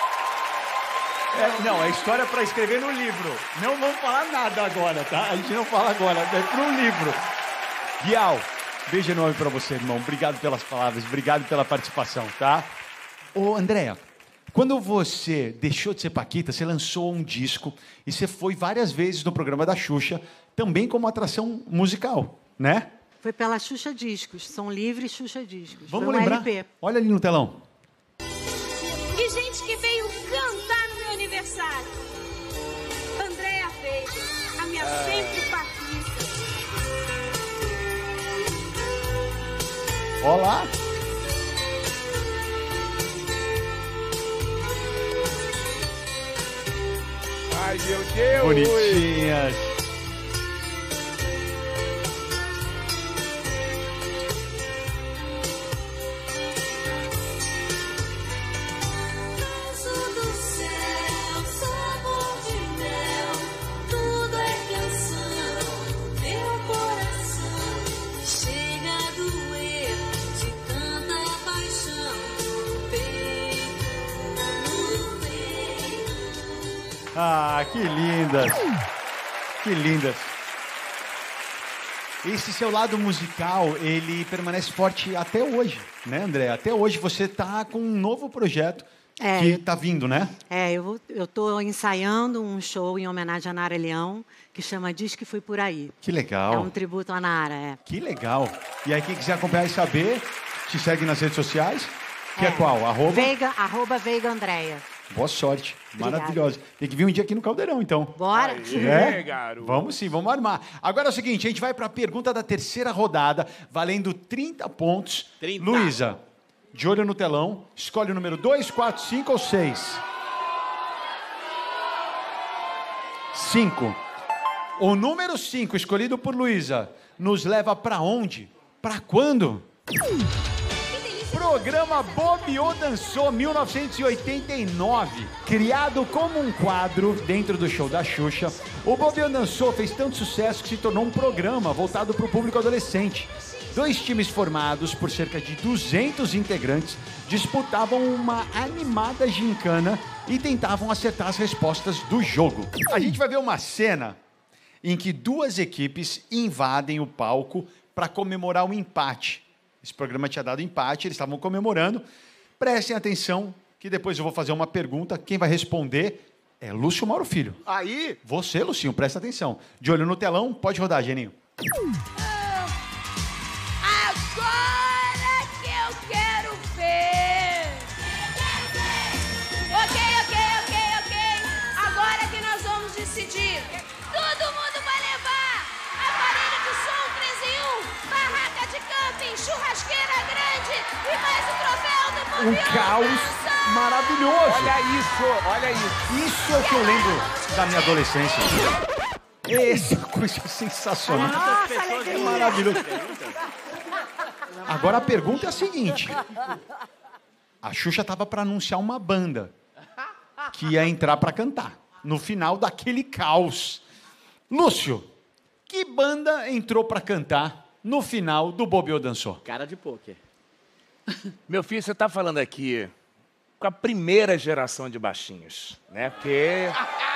É, não, é história para escrever no livro. Não vamos falar nada agora, tá? A gente não fala agora, é para um livro. Bial, beijo enorme para você, irmão. Obrigado pelas palavras, obrigado pela participação, tá? Ô, Andréa, quando você deixou de ser Paquita, você lançou um disco e você foi várias vezes no programa da Xuxa, também como atração musical, né? Foi pela Xuxa Discos, Som Livre Xuxa Discos. Vamos Foi um lembrar? L P. Olha ali no telão. E gente que veio cantar no meu aniversário. Andréa Veiga, a minha Ah. sempre Paquita. Olá. Ai, meu Deus! Bonitinhas. Anjo do céu, sabor de mel, tudo é canção, meu coração chega a doer de tanta paixão, peito no peito. Ah, que lindas. Que lindas. Esse seu lado musical, ele permanece forte até hoje, né, André? Até hoje você tá com um novo projeto É, que eu- tá vindo, né? É, eu estou ensaiando um show em homenagem a Nara Leão, que chama Diz Que Fui Por Aí. Que legal. É um tributo à Nara, é. Que legal. E aí, quem quiser acompanhar e saber, te segue nas redes sociais, que é, qual? Arroba? Veiga, arroba Veiga Andréia. Boa sorte. Obrigada. Maravilhosa. Tem que vir um dia aqui no Caldeirão, então. Bora? É? garoto. Vamos sim, vamos armar. Agora é o seguinte, a gente vai para a pergunta da terceira rodada, valendo trinta pontos. trinta. Luísa, de olho no telão, escolhe o número dois, quatro, cinco ou seis. cinco. O número cinco, escolhido por Luísa, nos leva para onde? Para quando? Programa Bobeou Dançou, mil novecentos e oitenta e nove. Criado como um quadro dentro do show da Xuxa, o Bobeou Dançou fez tanto sucesso que se tornou um programa voltado para o público adolescente. Dois times formados por cerca de duzentos integrantes disputavam uma animada gincana e tentavam acertar as respostas do jogo. A gente vai ver uma cena em que duas equipes invadem o palco para comemorar um empate. Esse programa tinha dado empate, eles estavam comemorando. Prestem atenção, que depois eu vou fazer uma pergunta. Quem vai responder é Lúcio Mauro Filho. Aí, Você, Lucinho, presta atenção. De olho no telão, pode rodar, Geninho. Agora que eu quero ver. Ok, ok, ok, ok. Agora que nós vamos decidir. Todo mundo vai levar aparelho de som três em um, barraca de camping, churrasqueira grande e mais o troféu do Um Bobeou caos Dançou. maravilhoso. olha isso, olha isso. Isso é o que eu lembro da minha adolescência. Essa coisa sensacional. Nossa, É alegria. maravilhoso. Agora a pergunta é a seguinte. A Xuxa estava para anunciar uma banda que ia entrar para cantar no final daquele caos. Lúcio, que banda entrou para cantar no final do Bobeou Dançou? Cara de pôquer. Meu filho, você tá falando aqui com a primeira geração de baixinhos, né? Porque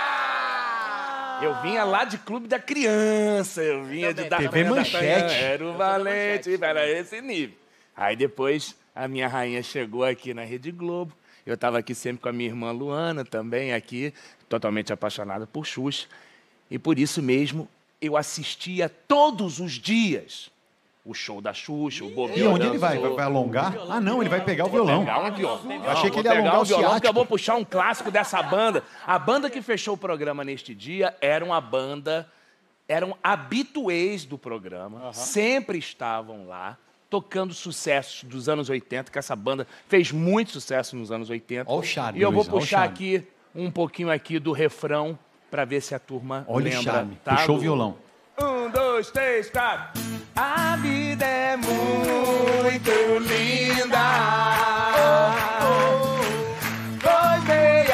eu vinha lá de Clube da Criança, eu vinha de T V Manchete. Era o Valente, era esse nível. Aí depois a minha rainha chegou aqui na Rede Globo. Eu estava aqui sempre com a minha irmã Luana, também aqui, totalmente apaixonada por Xuxa. E por isso mesmo eu assistia todos os dias o show da Xuxa, o Bobeou. E onde ele vai? Vai, vai alongar? Ah, não, ele vai pegar o violão. Pegar um violão. Eu achei que ele Vou ia pegar alongar um o violão, porque eu ciático. vou puxar um clássico dessa banda. A banda que fechou o programa neste dia era uma banda, eram habituês do programa, sempre estavam lá, tocando sucessos dos anos oitenta, que essa banda fez muito sucesso nos anos oitenta. Olha o charme, E eu vou Luiz, olha o puxar charme. aqui um pouquinho aqui do refrão para ver se a turma Olha o lembra. charme. Tá, Puxou o Lu? violão. Um, dois, três, quatro. A vida é muito linda. Oh, oh, pois vem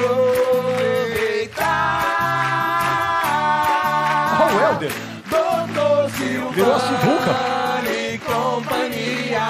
aproveitar. Olha o Helder. Doutor Silvano Virou a Sivuca. e companhia.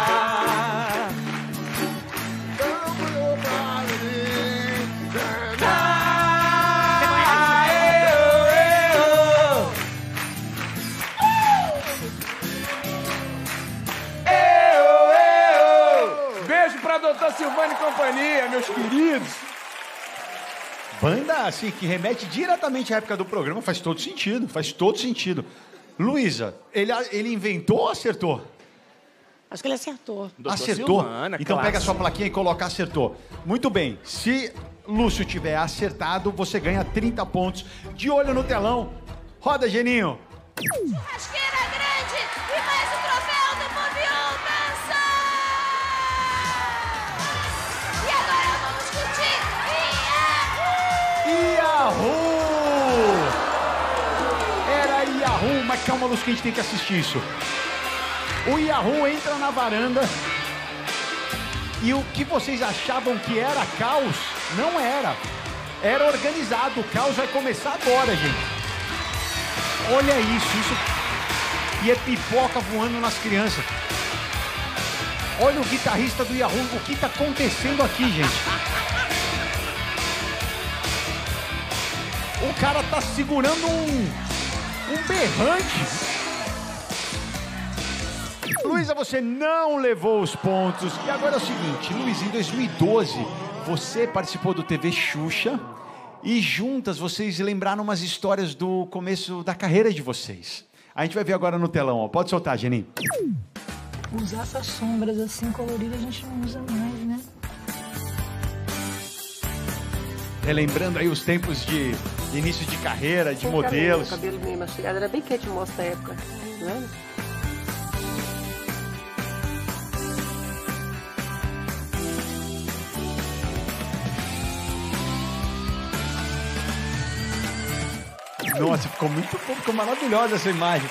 Beijo pra doutor Silvano e companhia, meus queridos. Banda, assim, que remete diretamente à época do programa, faz todo sentido, faz todo sentido. Luísa, ele, ele inventou ou acertou? Acho que ele acertou. Acertou? Silvana, Então pega a clássico. sua plaquinha e coloca acertou. Muito bem, se Lúcio tiver acertado, você ganha trinta pontos. De olho no telão. Roda, Geninho. Churrasqueira grande e mais um troféu do Bobeou Dançou! E agora vamos curtir Yahoo! Era Yahoo, mas calma, Lúcio, que a gente tem que assistir isso. O Yahoo entra na varanda e o que vocês achavam que era caos, não era. Era organizado. O caos vai começar agora, gente. Olha isso, isso. E é pipoca voando nas crianças. Olha o guitarrista do Yahoo, o que está acontecendo aqui, gente? O cara tá segurando um, um berrante. Luísa, você não levou os pontos. E agora é o seguinte, Luísa, em dois mil e doze, você participou do T V Xuxa e juntas vocês lembraram umas histórias do começo da carreira de vocês. A gente vai ver agora no telão, ó. Pode soltar, Geninho. Usar essas sombras assim coloridas a gente não usa mais, né? Relembrando aí os tempos de início de carreira, de Tinha um modelos. cabelo, cabelo meio mastigado, era bem Kate Moss na época, não é? Nossa, ficou muito bom, ficou maravilhosa essa imagem.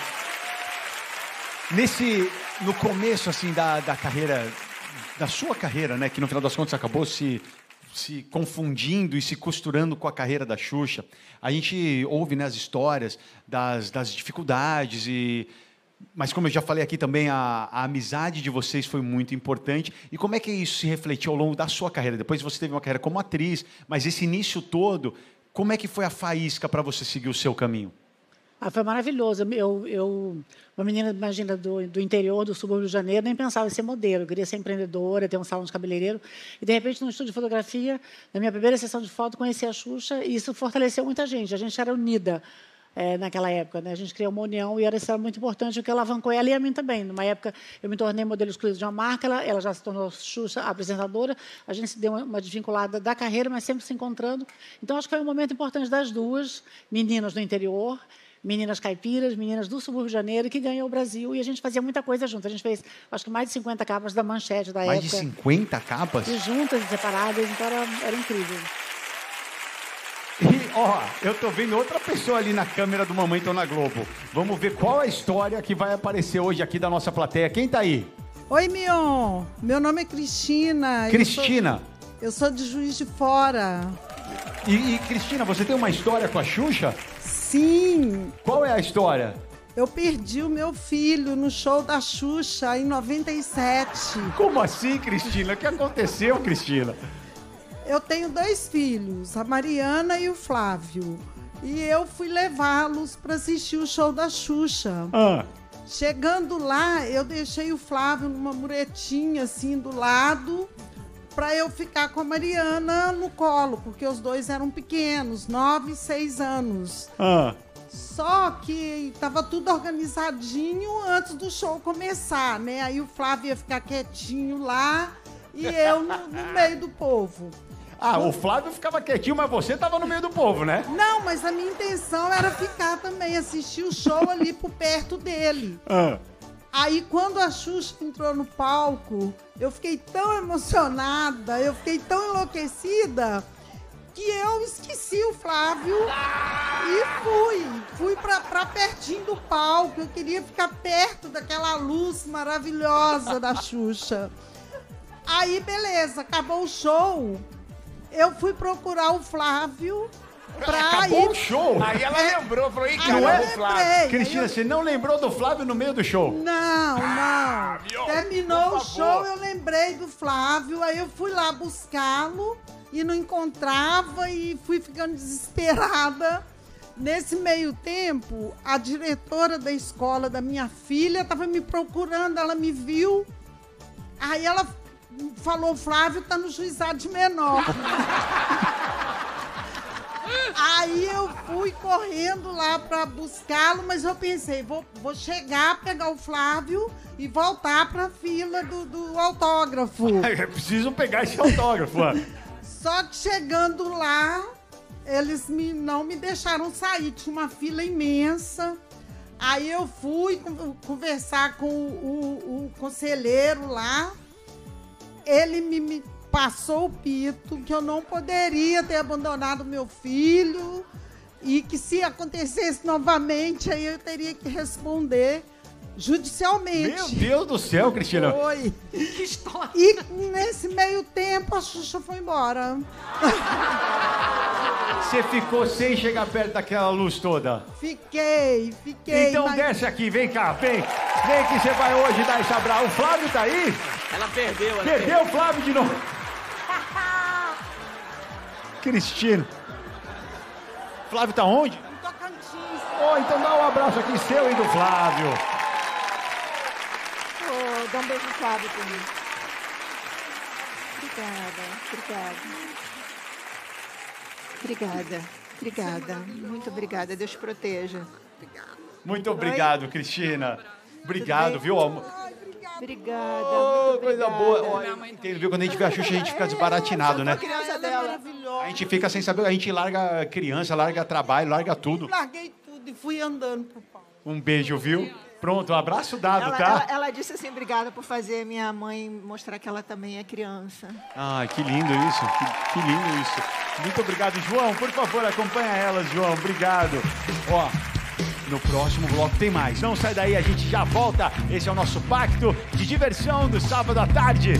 Nesse, no começo, assim, da, da carreira, da sua carreira, né, que no final das contas acabou se, se confundindo e se costurando com a carreira da Xuxa, a gente ouve, né, as histórias das, das dificuldades e... Mas como eu já falei aqui também, a, a amizade de vocês foi muito importante. E como é que isso se refletiu ao longo da sua carreira? Depois você teve uma carreira como atriz, mas esse início todo, como é que foi a faísca para você seguir o seu caminho? Ah, foi maravilhoso. Eu, eu, uma menina, imagina, do, do interior, do subúrbio do Rio de Janeiro, nem pensava em ser modelo. Eu queria ser empreendedora, ter um salão de cabeleireiro. E, de repente, no estúdio de fotografia, na minha primeira sessão de foto, conheci a Xuxa e isso fortaleceu muita gente. A gente era unida. É, naquela época, né? A gente criou uma união e era, isso era muito importante, o que alavancou ela e a mim também. Numa época, eu me tornei modelo exclusivo de uma marca, ela, ela já se tornou Xuxa apresentadora, a gente se deu uma, uma desvinculada da carreira, mas sempre se encontrando. Então, acho que foi um momento importante das duas, meninas do interior, meninas caipiras, meninas do subúrbio de Janeiro, que ganhou o Brasil, e a gente fazia muita coisa junto. A gente fez, acho que mais de cinquenta capas da Manchete da mais época. Mais de cinquenta capas? E juntas e separadas, então era, era incrível. E ó, eu tô vendo outra pessoa ali na câmera do Mamãe Tô na Globo. Vamos ver qual é a história que vai aparecer hoje aqui da nossa plateia. Quem tá aí? Oi, Mion. Meu nome é Cristina. Cristina. Eu sou, eu sou de Juiz de Fora. E, e, Cristina, você tem uma história com a Xuxa? Sim. Qual é a história? Eu perdi o meu filho no show da Xuxa em noventa e sete. Como assim, Cristina? O que aconteceu, Cristina? Eu tenho dois filhos, a Mariana e o Flávio. E eu fui levá-los para assistir o show da Xuxa. Ah. Chegando lá, eu deixei o Flávio numa muretinha assim do lado para eu ficar com a Mariana no colo, porque os dois eram pequenos, nove e seis anos. Ah. Só que tava tudo organizadinho antes do show começar, né? Aí o Flávio ia ficar quietinho lá e eu no, no meio do povo. Ah, o Flávio ficava quietinho, mas você tava no meio do povo, né? Não, mas a minha intenção era ficar também, assistir o show ali por perto dele. Ah. Aí, quando a Xuxa entrou no palco, eu fiquei tão emocionada, eu fiquei tão enlouquecida, que eu esqueci o Flávio e fui. Fui pra, pra pertinho do palco, eu queria ficar perto daquela luz maravilhosa da Xuxa. Aí, beleza, acabou o show. Eu fui procurar o Flávio pra Acabou ir... o show. Aí ela lembrou, falou, ih, Aí cara, eu o lembrei. Flávio. Cristina, eu- você não lembrou do Flávio no meio do show? Não, não. Mion, Terminou por o favor. show, eu lembrei do Flávio, aí eu fui lá buscá-lo e não encontrava e fui ficando desesperada. Nesse meio tempo, a diretora da escola da minha filha estava me procurando, ela me viu, aí ela falou, Flávio tá no juizado de menor. Aí eu fui correndo lá para buscá-lo, mas eu pensei, vou, vou chegar, pegar o Flávio e voltar para a fila do, do autógrafo. É preciso pegar esse autógrafo. ó. Só que chegando lá, eles me, não me deixaram sair, tinha uma fila imensa. Aí eu fui con- conversar com o, o- o conselheiro lá, ele me, me passou o pito, que eu não poderia ter abandonado meu filho e que se acontecesse novamente, aí eu teria que responder judicialmente. Meu Deus do céu, Cristina. Foi. Que história. E nesse meio tempo, a Xuxa foi embora. Você ficou sem chegar perto daquela luz toda. Fiquei, fiquei. Então mas- desce aqui, vem cá, vem. Vem que você vai hoje dar esse abraço. O Flávio tá aí? Ela perdeu, ela Perdeu o Flávio de novo. Cristina. Flávio tá onde? Em Tocantins. Oh, então dá um abraço aqui seu e do Flávio. Oh, dá um beijo no Flávio por mim. Obrigada, obrigada. Obrigada, obrigada. Muito obrigada. Deus te proteja. Muito obrigado, Cristina. Obrigado, viu? amor? Obrigada. Oh, muito coisa obrigada. boa. Ó, entende, viu? Quando a gente vê a Xuxa, a gente fica desbaratinado, né? A criança dela. A gente fica sem saber, a gente larga criança, larga trabalho, larga tudo. Larguei tudo e fui andando pro palco. Um beijo, viu? Pronto, um abraço dado, Ela, tá? ela, ela disse assim, obrigada por fazer minha mãe mostrar que ela também é criança. Ai, que lindo isso, que, que lindo isso. Muito obrigado, João. Por favor, acompanha elas, João. Obrigado. Ó, no próximo bloco tem mais. Não sai daí, a gente já volta. Esse é o nosso pacto de diversão do sábado à tarde.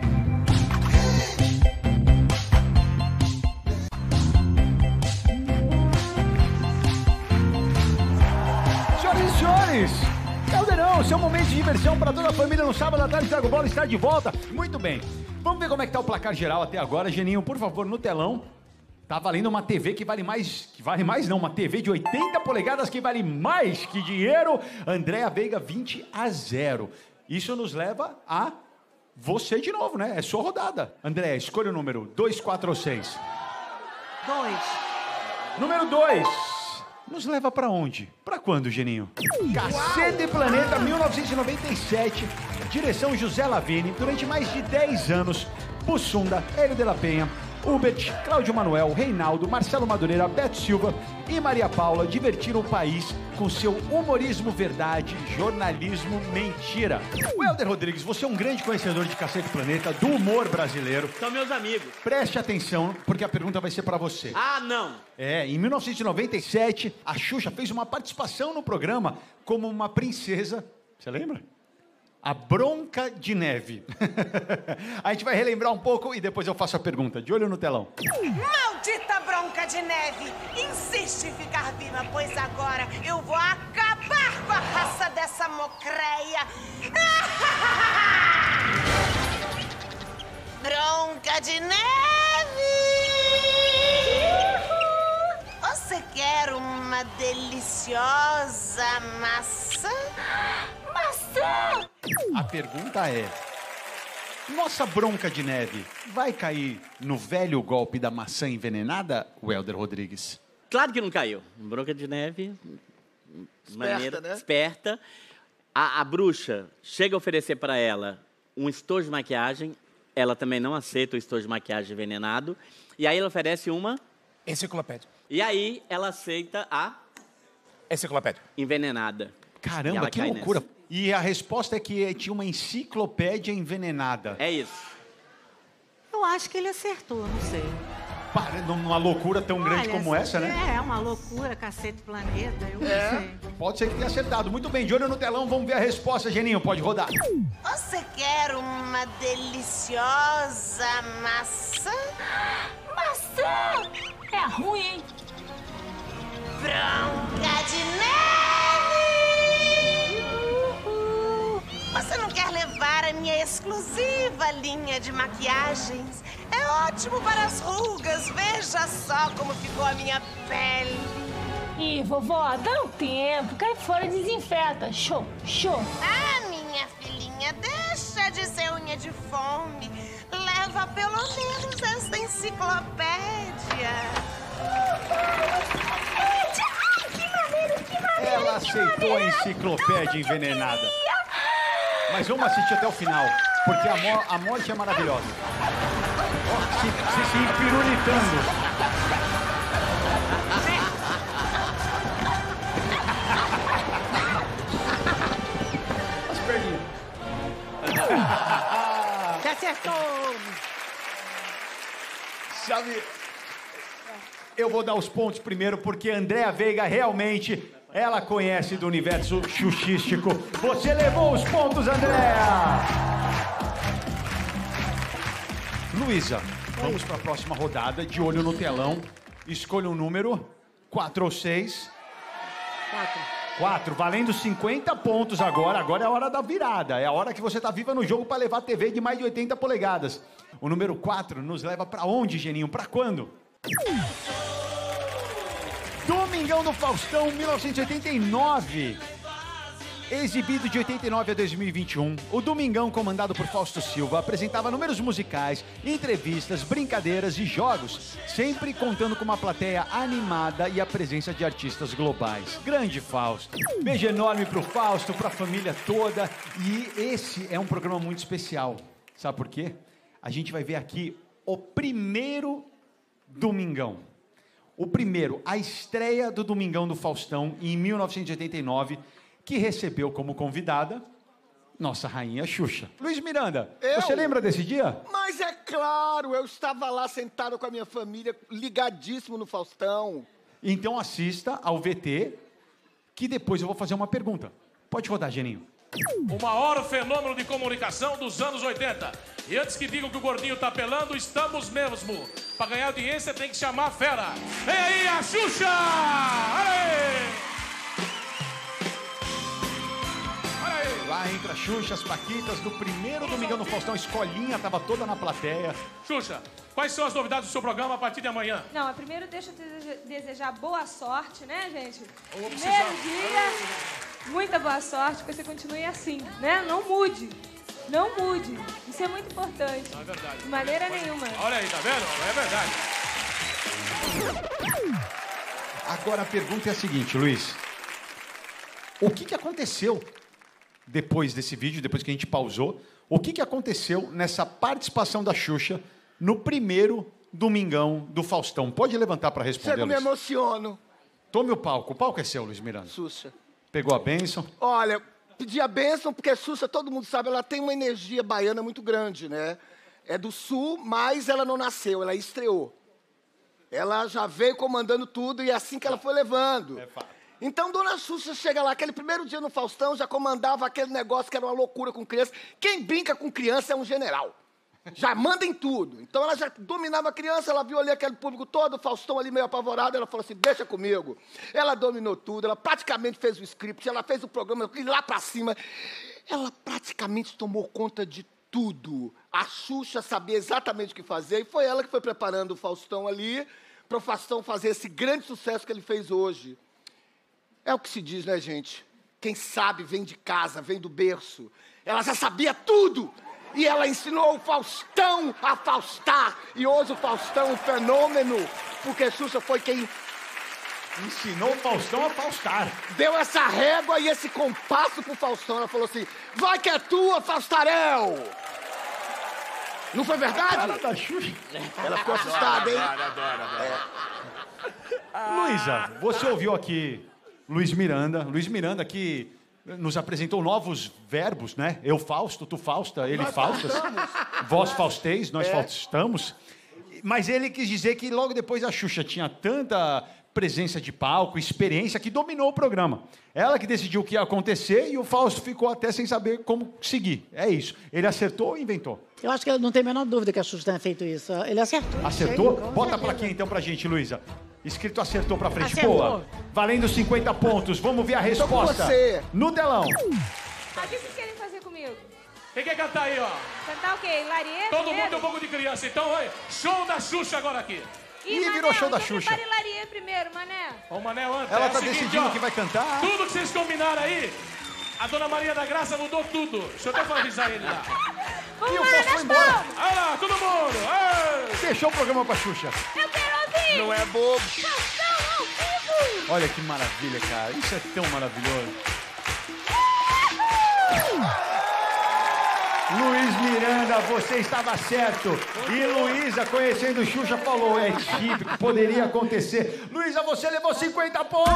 Senhoras e senhores, Caldeirão, seu momento de diversão para toda a família no sábado à tarde. Trago Bola está de volta. Muito bem. Vamos ver como é que tá o placar geral até agora. Geninho, por favor, no telão. Tá valendo uma T V que vale mais... Que vale mais não, uma T V de oitenta polegadas que vale mais que dinheiro. Andréa Veiga, vinte a zero. Isso nos leva a você de novo, né? É sua rodada. Andréa, escolha o número dois, quatro ou seis. Dois. Número dois. Nos leva pra onde? Pra quando, Geninho? Cacete Planeta, mil novecentos e noventa e sete. Direção José Lavini. Durante mais de dez anos, Bussunda, Hélio de la Penha, Hubert, Cláudio Manuel, Reinaldo, Marcelo Madureira, Beto Silva e Maria Paula divertiram o país com seu humorismo verdade, jornalismo mentira. Welder Rodrigues, você é um grande conhecedor de Cacete Planeta, do humor brasileiro. São meus amigos. Preste atenção, porque a pergunta vai ser pra você. Ah, não. É, em mil novecentos e noventa e sete, a Xuxa fez uma participação no programa como uma princesa. Você lembra? A Bronca de Neve. A gente vai relembrar um pouco e depois eu faço a pergunta. De olho no telão. Maldita Bronca de Neve! Insiste em ficar viva, pois agora eu vou acabar com a raça dessa mocreia! Bronca de Neve! Você quer uma deliciosa maçã? Maçã! A pergunta é: nossa Bronca de Neve vai cair no velho golpe da maçã envenenada, Welder Rodrigues? Claro que não caiu. Bronca de Neve, Esperta, maneira né? esperta. A, a bruxa chega a oferecer para ela um estojo de maquiagem. Ela também não aceita o estojo de maquiagem envenenado. E aí ela oferece uma... Enciclopédia. E aí ela aceita a... Enciclopédia. Envenenada. E Caramba, ela que cai loucura. nessa. E a resposta é que tinha uma enciclopédia envenenada. É isso. Eu acho que ele acertou, não sei. Para, numa loucura tão grande Olha, como essa, né? É, uma loucura, Cacete Planeta, eu É, não sei. pode ser que tenha acertado. Muito bem, de olho no telão, vamos ver a resposta, Geninho, pode rodar. Você quer uma deliciosa maçã? Maçã! É ruim, hein? Bronca de Neve! Você não quer levar a minha exclusiva linha de maquiagens? É ótimo para as rugas. Veja só como ficou a minha pele. Ih, vovó, dá um tempo. Cai fora e desinfeta. Show, show. Ah, minha filhinha, deixa de ser unha de fome. Leva pelo menos essa enciclopédia. Ai, que maneiro, que maneiro. Ela aceitou a enciclopédia envenenada. Mas vamos assistir até o final, porque a, mo a morte é maravilhosa. Ó, se, se, se empirulitando. As perninhas. Você acertou! Sabe, eu vou dar os pontos primeiro, porque a Andréa Veiga realmente, ela conhece do universo xuxístico. Você levou os pontos, Andréa! Luísa, vamos para a próxima rodada, de olho no telão. Escolha um número, quatro ou seis. Quatro. Quatro, valendo cinquenta pontos agora. Agora é a hora da virada. É a hora que você tá viva no jogo para levar a T V de mais de oitenta polegadas. O número quatro nos leva para onde, Geninho? Para quando? Domingão do Faustão, mil novecentos e oitenta e nove. Exibido de oitenta e nove a dois mil e vinte e um, o Domingão, comandado por Fausto Silva, apresentava números musicais, entrevistas, brincadeiras e jogos, sempre contando com uma plateia animada e a presença de artistas globais. Grande Fausto. Beijo enorme pro Fausto, pra família toda. E esse é um programa muito especial. Sabe por quê? A gente vai ver aqui o primeiro Domingão. O primeiro, a estreia do Domingão do Faustão, em mil novecentos e oitenta e nove, que recebeu como convidada nossa rainha Xuxa. Luiz Miranda, Eu? você lembra desse dia? Mas é claro, eu estava lá sentado com a minha família, ligadíssimo no Faustão. Então assista ao V T, que depois eu vou fazer uma pergunta. Pode rodar, Geninho. O maior fenômeno de comunicação dos anos oitenta. E antes que digam que o gordinho tá pelando, estamos mesmo. Pra ganhar audiência tem que chamar a fera. Vem aí a Xuxa! Olha aí! Lá entra a Xuxa, as Paquitas, do primeiro Domingão do Faustão, a escolinha tava toda na plateia. Xuxa, quais são as novidades do seu programa a partir de amanhã? Não, mas primeiro deixa eu te desejar boa sorte, né, gente? Vou Primeiro precisar. dia, muita boa sorte, que você continue assim, né? Não mude. Não mude. Isso é muito importante. É verdade. De maneira nenhuma. Olha aí, tá vendo? É verdade. Agora a pergunta é a seguinte, Luiz. O que que aconteceu depois desse vídeo, depois que a gente pausou? O que que aconteceu nessa participação da Xuxa no primeiro Domingão do Faustão. Pode levantar para responder, Chego, me Luiz. emociono. Tome o palco. O palco é seu, Luiz Miranda. Xuxa. Pegou a bênção. Olha, pedi a bênção porque a Xuxa, todo mundo sabe, ela tem uma energia baiana muito grande, né? É do Sul, mas ela não nasceu, ela estreou. Ela já veio comandando tudo e é assim que ela foi levando. É fato. Então, Dona Xuxa chega lá, aquele primeiro dia no Faustão, já comandava aquele negócio que era uma loucura com criança. Quem brinca com criança é um general. Já manda em tudo. Então, ela já dominava a criança, ela viu ali aquele público todo, o Faustão ali meio apavorado, ela falou assim, deixa comigo. Ela dominou tudo, ela praticamente fez o script, ela fez o programa, e lá pra cima, ela praticamente tomou conta de tudo. A Xuxa sabia exatamente o que fazer, e foi ela que foi preparando o Faustão ali, para o Faustão fazer esse grande sucesso que ele fez hoje. É o que se diz, né, gente? Quem sabe vem de casa, vem do berço. Ela já sabia tudo! E ela ensinou o Faustão a faustar. E hoje o Faustão é um fenômeno, porque Xuxa foi quem... Ensinou o Faustão a faustar. Deu essa régua e esse compasso pro Faustão. Ela falou assim, vai que é tua, Faustarel! Não foi verdade? Ela da Xuxa. Ela ficou assustada, hein? Adoro, adoro, adoro. É. Luísa, você ouviu aqui Luiz Miranda. Luiz Miranda que nos apresentou novos verbos, né? Eu Fausto, tu Fausta, ele Nós Faustas. faustamos. Vós Fausteis, nós É. faustamos. Mas ele quis dizer que logo depois a Xuxa tinha tanta presença de palco, experiência, que dominou o programa. Ela que decidiu o que ia acontecer e o Fausto ficou até sem saber como seguir. É isso. Ele acertou ou inventou? Eu acho que não tem a menor dúvida que a Xuxa tenha feito isso. Ele acertou. Acertou? Sim, com Bota a certeza. plaquinha então pra gente, Luísa. Escrito acertou pra frente. Acertou. Boa. Valendo cinquenta pontos. Vamos ver a Tô com resposta. você. No telão. O que vocês querem fazer comigo? Quem quer cantar aí, ó? Cantar o quê? Lariê? Todo primeiro? mundo tem um pouco de criança, então vai. Show da Xuxa agora aqui. Ih, Ih, Mané, virou show da então Xuxa. prepare Lariê primeiro, Mané. Ó, o Manel antes. Ela é tá o seguinte, decidindo ó, que vai cantar. Tudo que vocês combinaram aí, a Dona Maria da Graça mudou tudo. Deixa eu até avisar ele lá. Vamos E o lá, Fausto foi nós embora. vamos. Olha lá, todo mundo. Ei! Fechou o programa pra Xuxa. Eu quero ouvir. Não é bobo. Faustão ao vivo. Olha que maravilha, cara. Isso é tão maravilhoso. Luiz Miranda, você estava certo. E Luísa, conhecendo Xuxa, falou, é típico, poderia acontecer. Luísa, você levou cinquenta pontos.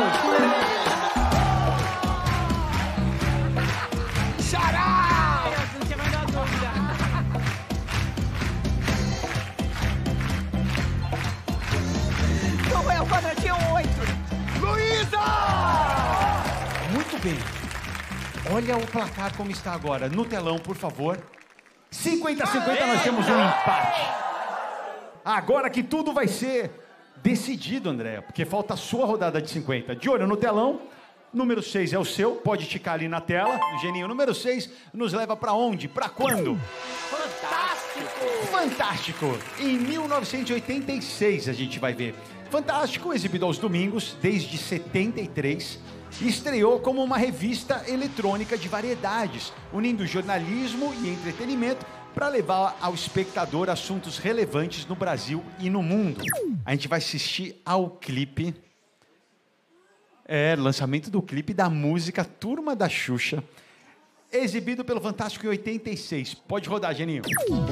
Xará! Não tinha a menor dúvida. Qual é o quadradinho oito? Luísa! Muito bem. Olha o placar como está agora. No telão, por favor. cinquenta a cinquenta, nós temos um empate. Agora que tudo vai ser decidido, Andréa, porque falta a sua rodada de cinquenta. De olho no telão. Número seis é o seu, pode ticar ali na tela. Geninho, número seis nos leva pra onde? Pra quando? Fantástico! Fantástico! Em mil novecentos e oitenta e seis a gente vai ver. Fantástico, exibido aos domingos desde setenta e três, estreou como uma revista eletrônica de variedades, unindo jornalismo e entretenimento para levar ao espectador assuntos relevantes no Brasil e no mundo. A gente vai assistir ao clipe, é, lançamento do clipe da música Turma da Xuxa, exibido pelo Fantástico em oitenta e seis. Pode rodar, Geninho.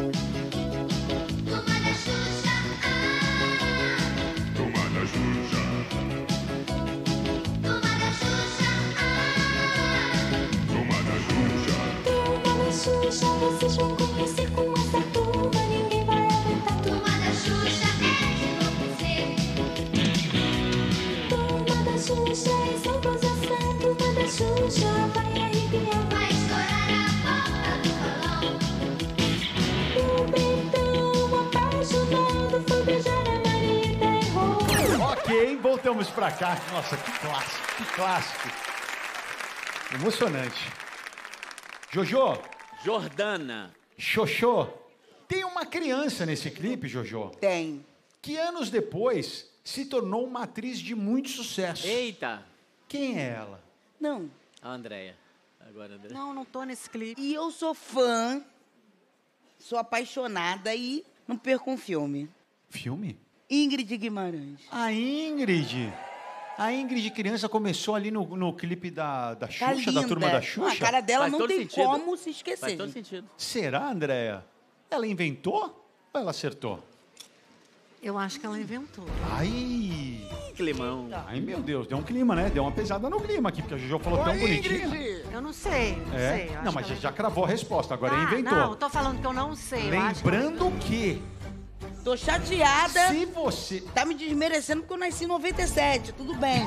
Xuxa, vocês vão conhecer com essa turma, ninguém vai aguentar. Turma da Xuxa é de você. Turma da Xuxa é sem gozação. Turma da Xuxa vai arrepiar, vai estourar a boca do balão. O Betão apaixonado foi beijar a Maria e errou. Ok, voltamos pra cá. Nossa, que clássico, que clássico. Emocionante. Jojo. Jordana. Xoxô. Tem uma criança nesse clipe, Jojo. Tem. Que anos depois se tornou uma atriz de muito sucesso. Eita. Quem é ela? Não. A Andréia. Agora, Andréia. Não, não tô nesse clipe. E eu sou fã, sou apaixonada e não perco um filme. Filme? Ingrid Guimarães. A Ingrid. A Ingrid criança começou ali no, no clipe da, da Tá Xuxa, da linda. Turma da Xuxa. A cara dela Faz não todo tem sentido. como se esquecer. Faz todo gente. sentido. Será, Andréia? Ela inventou ou ela acertou? Eu acho que ela inventou. Ai! Climão. Ai, meu Deus, deu um clima, né? Deu uma pesada no clima aqui, porque a Jojo falou tão bonitinho. Eu não sei, não É? sei. eu Não, acho mas que ela já cravou a resposta, agora Ah, inventou. Não, eu tô falando que eu não sei. eu acho que- Lembrando que... Tô chateada. Se você... Tá me desmerecendo porque eu nasci em noventa e sete, tudo bem.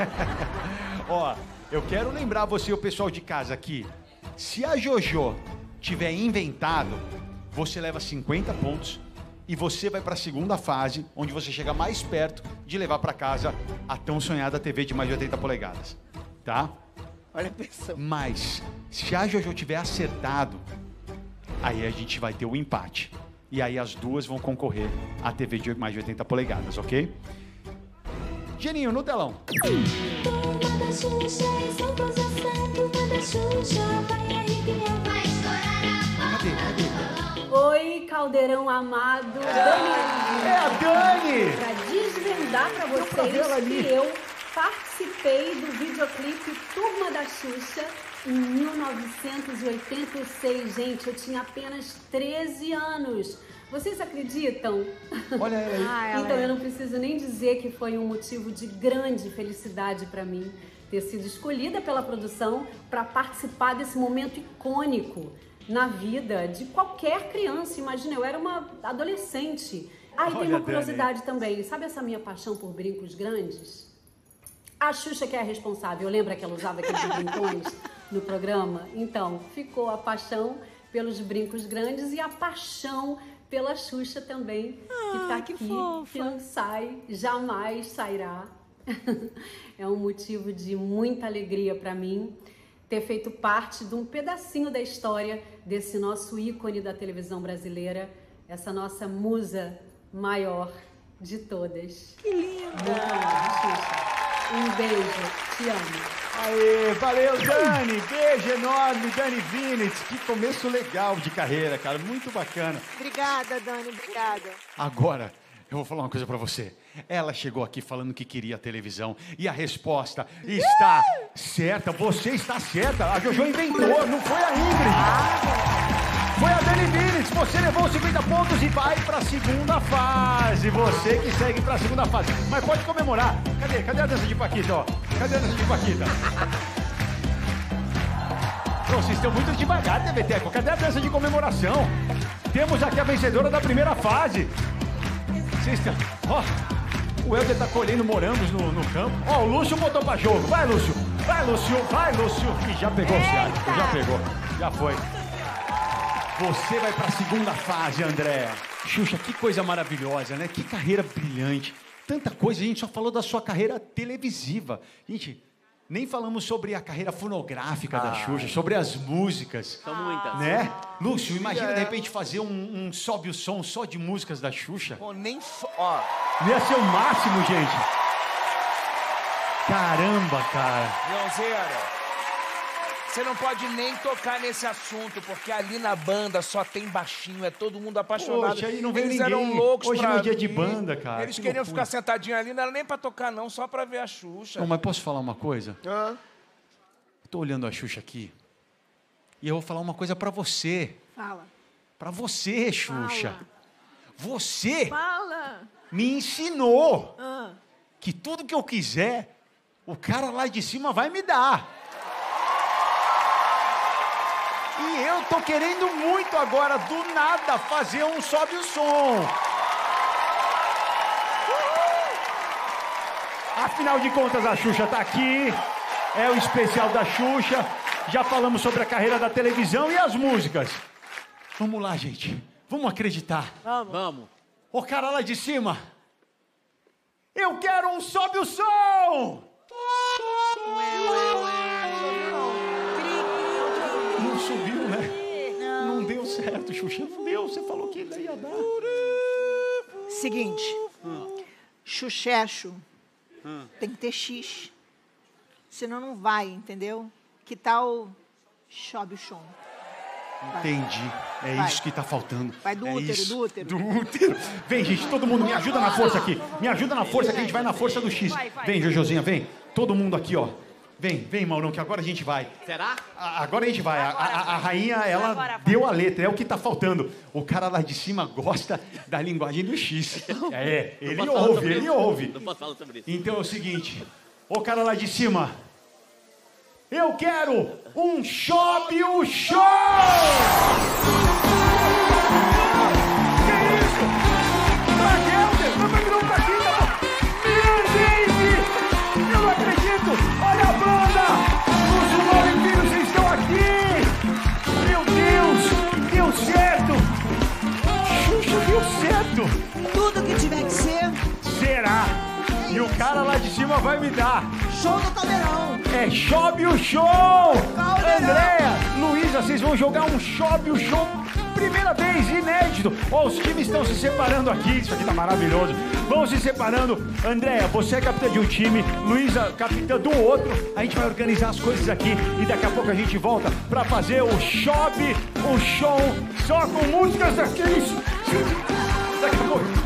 Ó, eu quero lembrar você e o pessoal de casa aqui. Se a Jojo tiver inventado, você leva cinquenta pontos e você vai para a segunda fase, onde você chega mais perto de levar para casa a tão sonhada T V de mais de oitenta polegadas, tá? Olha a pessoa. Mas, se a Jojo tiver acertado, aí a gente vai ter o empate. E aí as duas vão concorrer à T V de mais de oitenta polegadas, ok? Geninho, no telão. Turma da Xuxa, esse é o projeto. Turma da Xuxa, vai arrepiar, vai estourar a Cadê, cadê? Oi, caldeirão amado. Dani. É a Dani! Pra desvendar pra Deu pra ver ela vocês ali. que eu participei do videoclipe Turma da Xuxa em mil novecentos e oitenta e seis. Gente, eu tinha apenas treze anos. Vocês acreditam? Olha ela aí. Ah, então eu não preciso nem dizer que foi um motivo de grande felicidade para mim ter sido escolhida pela produção para participar desse momento icônico na vida de qualquer criança. Imagina, eu era uma adolescente. Aí tem Olha, uma Dani. curiosidade também. Sabe essa minha paixão por brincos grandes? A Xuxa que é a responsável. Lembra que ela usava aqueles brincões no programa? Então, ficou a paixão pelos brincos grandes e a paixão pela Xuxa também, que tá aqui, que não sai, jamais sairá. É um motivo de muita alegria para mim ter feito parte de um pedacinho da história desse nosso ícone da televisão brasileira, essa nossa musa maior de todas. Que linda! Muito lindo, Xuxa. Um beijo, te amo. Aê, valeu, Dani! Beijo enorme, Dani Vinitz. Que começo legal de carreira, cara. Muito bacana. Obrigada, Dani, obrigada. Agora, eu vou falar uma coisa pra você. Ela chegou aqui falando que queria a televisão e a resposta está certa. Você está certa. A Jojo inventou, não foi a Ingrid. Foi a Dani Vinitz. Você levou cinquenta pontos e vai pra segunda fase. Você que segue pra segunda fase. Mas pode comemorar. Cadê? Cadê a dança de Paquita, ó? Cadê a dança de Paquita? Pô, vocês estão muito devagar, T V Teco. Cadê a dança de comemoração? Temos aqui a vencedora da primeira fase. Vocês estão... Ó, o Helder tá colhendo morangos no, no campo. Ó, o Lúcio botou pra jogo. Vai, Lúcio. Vai, Lúcio. Vai, Lúcio. E já pegou o Thiago. Já pegou. Já foi. Você vai pra segunda fase, André. Xuxa, que coisa maravilhosa, né? Que carreira brilhante. Tanta coisa, a gente só falou da sua carreira televisiva. Gente, nem falamos sobre a carreira fonográfica da Xuxa, sobre as músicas. São muitas. Né? Lúcio, imagina de repente fazer um, um sobe o som só de músicas da Xuxa. Pô, nem... fo- Ó, Ia ser o máximo, gente. Caramba, cara. Leonzeira, você não pode nem tocar nesse assunto, porque ali na banda só tem baixinho, é todo mundo apaixonado. Poxa, aí não veio Eles ninguém. eram loucos Hoje pra não é dia de vir. banda, cara. Eles Que queriam loucura. ficar sentadinhos ali, não era nem pra tocar não, só pra ver a Xuxa. Não, mas posso falar uma coisa? Hã? Eu tô olhando a Xuxa aqui e eu vou falar uma coisa pra você. Fala. Pra você, Xuxa. Você Fala. me ensinou Ah. que tudo que eu quiser, o cara lá de cima vai me dar. E eu tô querendo muito agora, do nada, fazer um sobe o som. Afinal de contas, a Xuxa tá aqui. É o especial da Xuxa. Já falamos sobre a carreira da televisão e as músicas. Vamos lá, gente. Vamos acreditar. Vamos. Vamos. O cara lá de cima. Eu quero um sobe o som! Não subiu, né? Não deu certo, Xuxa. Não deu. Você falou que ainda ia dar. Seguinte, Xuxecho Hum. tem que ter X. Senão não vai, entendeu? Que tal sobe o som? Vai. Entendi. É Vai. isso que tá faltando. Vai do é útero, isso. do útero. Do útero. Vem, gente, todo mundo, me ajuda na força aqui. Me ajuda na força que a gente vai na força do X. Vai, vai. Vem, Jojozinha, vem. Todo mundo aqui, ó. Vem, vem, Maurão, que agora a gente vai. Será? A- agora a gente vai. A, a- a rainha, ela Agora vai. deu a letra, é o que tá faltando. O cara lá de cima gosta da linguagem do X. É, Não ele posso falar ouve, sobre ele isso. ouve. Não posso falar sobre isso. Então é o seguinte, ô cara lá de cima, eu quero um Chóbio Show! Que isso? Raquel, não vai virar um Paquita, Mirandese! Eu não acredito! Olha a banda! Os Mauritírios estão aqui! Meu Deus! Deu certo! Xuxa, deu certo! Tudo que tiver que ser. Será? E o cara lá de cima vai me dar. Show do Caldeirão. É Chóbio Show! Caldeirão. Andréia, Luísa, vocês vão jogar um Chóbio Show. Primeira vez, inédito. Ó, os times estão se separando aqui. Isso aqui tá maravilhoso. Vão se separando. Andréia, você é capitã de um time. Luísa, capitã do outro. A gente vai organizar as coisas aqui. E daqui a pouco a gente volta pra fazer o Chóbio, o show, só com músicas daqueles. Daqui a pouco.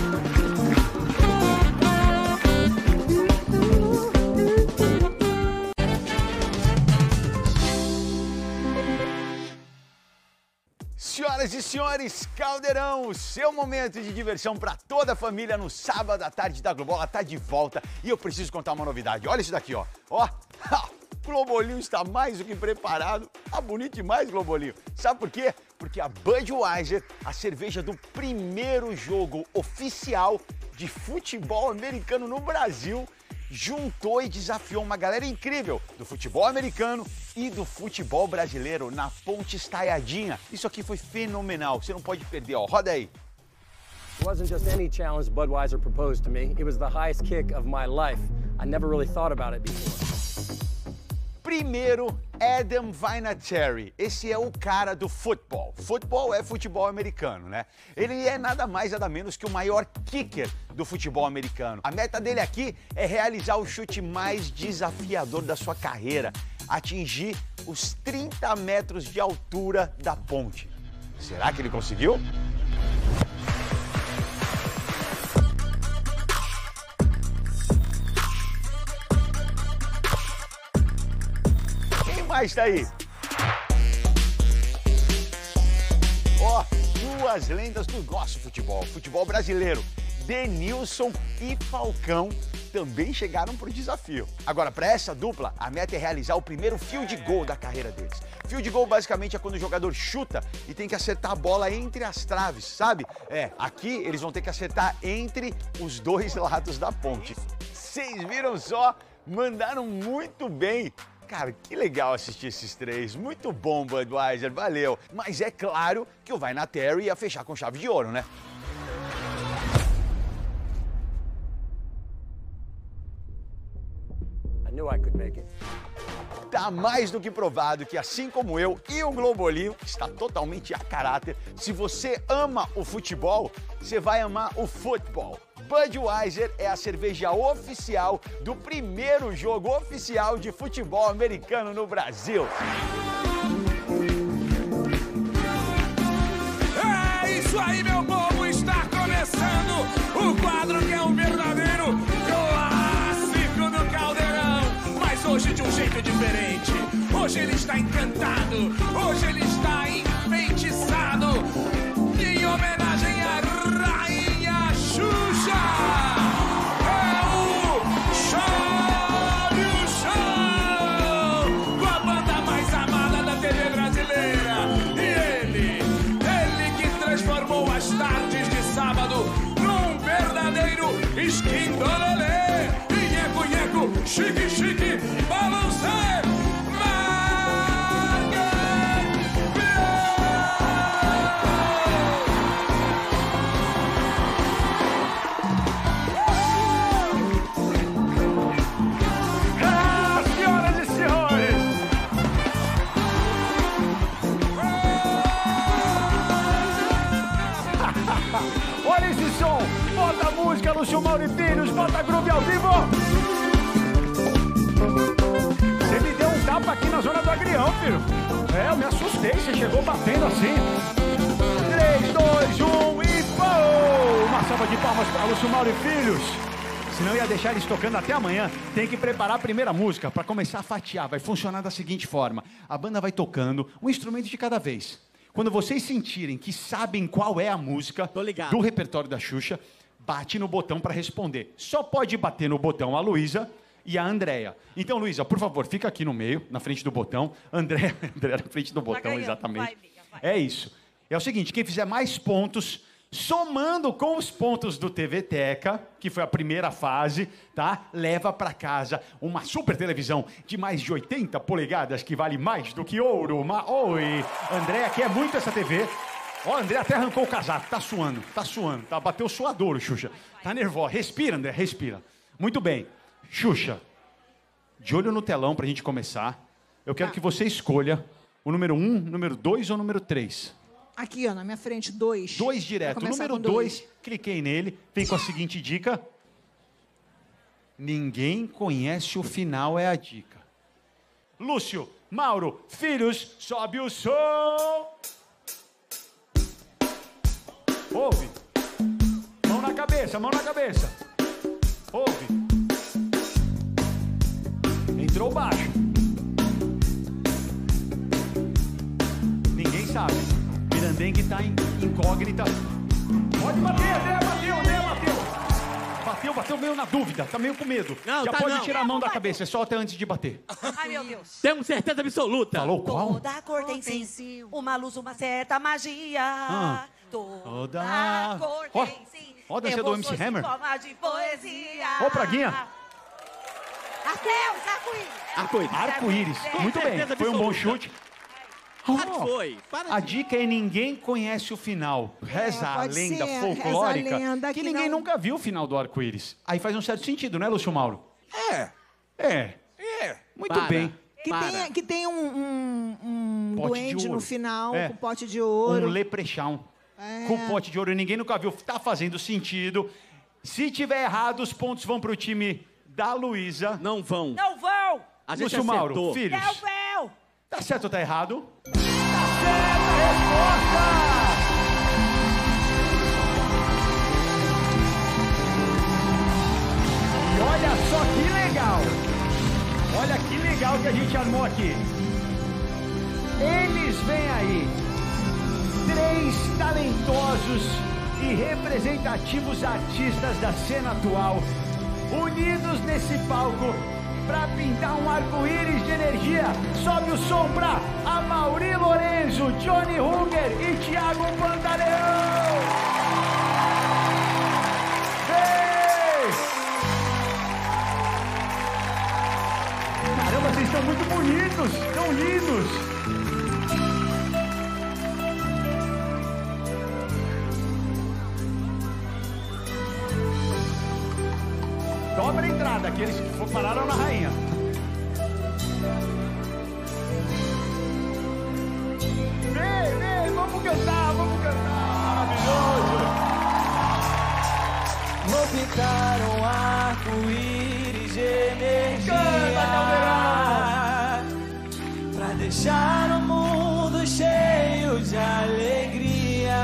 Senhoras e senhores, Caldeirão, o seu momento de diversão para toda a família no sábado à tarde da Globola tá de volta e eu preciso contar uma novidade. Olha isso daqui, ó. Ó, o Globolinho está mais do que preparado. Tá bonito demais, Globolinho. Sabe por quê? Porque a Budweiser, a cerveja do primeiro jogo oficial de futebol americano no Brasil, juntou e desafiou uma galera incrível do futebol americano e do futebol brasileiro na Ponte Estaiadinha. Isso aqui foi fenomenal, você não pode perder, ó. Roda aí. It wasn't just any challenge Budweiser proposed to me. It was the highest kick of my life. I never really thought about it before. Primeiro, Adam Vinatieri. Esse é o cara do futebol. Futebol é futebol americano, né? Ele é nada mais, nada menos que o maior kicker do futebol americano. A meta dele aqui é realizar o chute mais desafiador da sua carreira, atingir os trinta metros de altura da ponte. Será que ele conseguiu? Quem mais tá aí? Ó, duas lendas do nosso futebol, futebol brasileiro. Denilson e Falcão também chegaram pro desafio. Agora, para essa dupla, a meta é realizar o primeiro field goal da carreira deles. Field goal basicamente é quando o jogador chuta e tem que acertar a bola entre as traves, sabe? É, aqui eles vão ter que acertar entre os dois lados da ponte. Vocês viram só? Mandaram muito bem. Cara, que legal assistir esses três. Muito bom, Budweiser, valeu. Mas é claro que o Vinatieri ia fechar com chave de ouro, né? I knew I could make it. Tá mais do que provado que, assim como eu e o Globolinho, está totalmente a caráter. Se você ama o futebol, você vai amar o futebol. Budweiser é a cerveja oficial do primeiro jogo oficial de futebol americano no Brasil. É isso aí, meu povo! Está começando o quadro que é um verdadeiro clássico do Caldeirão. Mas hoje de um jeito diferente. Hoje ele está encantado. Hoje ele está enfeitiçado. Em homenagem à Rainha Xuxa. É o Chóbio Show! Com a banda mais amada da T V brasileira. E ele, ele que transformou as tardes de sábado num verdadeiro esquindololê. Nheco, nheco, chique, chique, balancê. Ah, senhoras e senhores! Olha esse som! Bota a música, Lúcio Mauro e Filhos, bota a groove ao vivo! Você me deu um tapa aqui na zona do agrião, filho. É, eu me assustei, você chegou batendo assim. três, dois, um e pô! Uma salva de palmas para Lúcio Mauro e Filhos. senão ia deixar eles tocando até amanhã. Tem que preparar a primeira música para começar a fatiar. Vai funcionar da seguinte forma. A banda vai tocando um instrumento de cada vez. Quando vocês sentirem que sabem qual é a música do repertório da Xuxa, bate no botão para responder. Só pode bater no botão a Luísa e a Andréia. Então, Luísa, por favor, fica aqui no meio, na frente do botão. Andréia, Andréia na frente do botão, ganhando, exatamente. vai, amiga, vai. É isso. É o seguinte, quem fizer mais pontos, somando com os pontos do T V Teca, que foi a primeira fase, tá? Leva para casa uma super televisão de mais de oitenta polegadas, que vale mais do que ouro. Uma... Oi, Andréia quer muito essa T V. Ó, André até arrancou o casaco, tá suando, tá suando, tá? Bateu o suadouro, Xuxa. Tá nervosa. Respira, André, respira. Muito bem. Xuxa, de olho no telão pra gente começar. Eu quero Tá. que você escolha o número um, número dois ou número três. Aqui, ó, na minha frente, dois. Dois direto. Vai começar Número com dois, cliquei nele, vem com a seguinte dica. Ninguém conhece o final, é a dica. Lúcio, Mauro, filhos, sobe o som. Ouve. Mão na cabeça, mão na cabeça. Ouve. Entrou baixo. Ninguém sabe. Mirandengue tá em incógnita. Pode bater, André, bateu, André, bateu. Bateu, bateu meio na dúvida, tá meio com medo. Não, Já tá pode não. tirar a mão da cabeça, é só até antes de bater. Ai, meu Deus. Temos certeza absoluta. Falou qual? Toda cor tem sim, uma luz, uma certa magia. Ah. Toda Toda cor Ó, tem sim, ó a dança do M C emoções em Hammer. forma de poesia. Ô, Praguinha. Arqueus, arco-íris. Arco-íris. Arco-íris. Muito bem, certeza foi um bom absoluta. chute. Claro que Oh, foi. Para a de- dica é ninguém conhece o final. Reza a pode lenda ser, folclórica reza a lenda que, que ninguém não- nunca viu o final do arco-íris. Aí faz um certo sentido, né, Lúcio Mauro? É. É. É. Muito Para. bem. Que tem, que tem um, um, um Pote de duende no ouro. final, É. com pote de ouro. Um leprechaun. É. Com pote de ouro. Ninguém nunca viu. Tá fazendo sentido. Se tiver errado, os pontos vão pro time da Luísa. Não vão. Não vão. A gente Lúcio Mauro, acertou. filhos. Não vão. Tá certo ou tá errado? Tá certa a resposta! E olha só que legal! Olha que legal que a gente armou aqui. Eles vêm aí. Três talentosos e representativos artistas da cena atual, unidos nesse palco para pintar um arco-íris de energia. Sobe o som pra Amaury Lorenzo, Johnny Hunger e Thiago Pantaleão. Vem! Caramba, vocês estão muito bonitos, tão lindos. Dobra a entrada, aqueles que for- pararam na rainha. Vem, vem, vamos cantar, vamos cantar. Maravilhoso. Vou pintar um arco-íris de energia. Canta, Pra deixar o mundo cheio de alegria.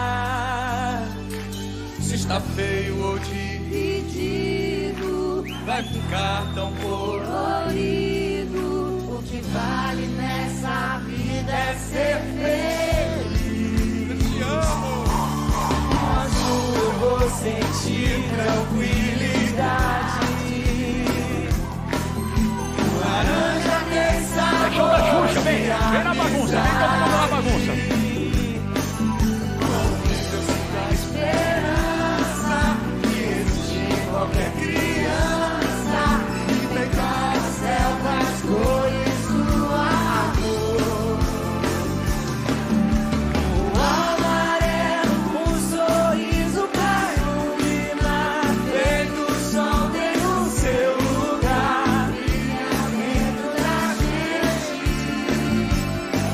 Se está feio ou dividido, vai ficar tão colorido. O que vale nessa vida é ser feliz. Te amo. No azul eu vou sentir tranquilidade. No laranja quem sabe. É show da Xuxa, vem, vem na bagunça, vem todo mundo na bagunça. A esperança que existe em qualquer criança e pegar o céu das cores do amor. O amarelo, um sorriso pra iluminar. Feito o sol tem o seu lugar. Brilha dentro da gente.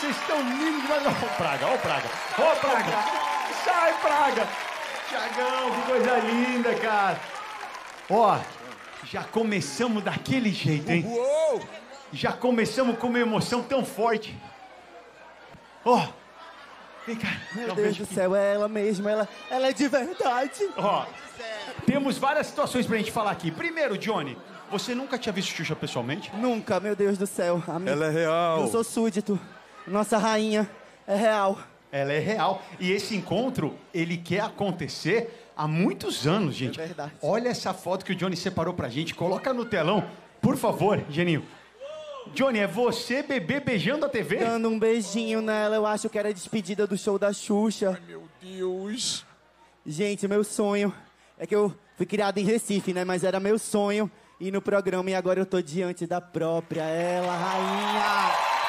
vocês estão lindos demais. Ó o Praga, ó o Praga. Ó o Praga. Sai, Praga. Tiagão, que coisa linda, cara. Ó, já começamos daquele jeito, hein? Uou! Já começamos com uma emoção tão forte. Ó, vem cá. Meu Deus do céu, é ela mesma, ela, ela é de verdade. Ó, temos várias situações pra gente falar aqui. Primeiro, Johnny, você nunca tinha visto Xuxa pessoalmente? Nunca, meu Deus do céu. A minha- Ela é real. Eu sou súdito. Nossa rainha é real. Ela é real. E esse encontro, ele quer acontecer há muitos anos, gente. É verdade. Olha essa foto que o Johnny separou pra gente. Coloca no telão, por favor, Geninho. Johnny, é você, bebê, beijando a T V? Dando um beijinho nela, eu acho que era a despedida do show da Xuxa. Ai, meu Deus. Gente, meu sonho é que eu fui criado em Recife, né? Mas era meu sonho ir no programa e agora eu tô diante da própria ela, rainha.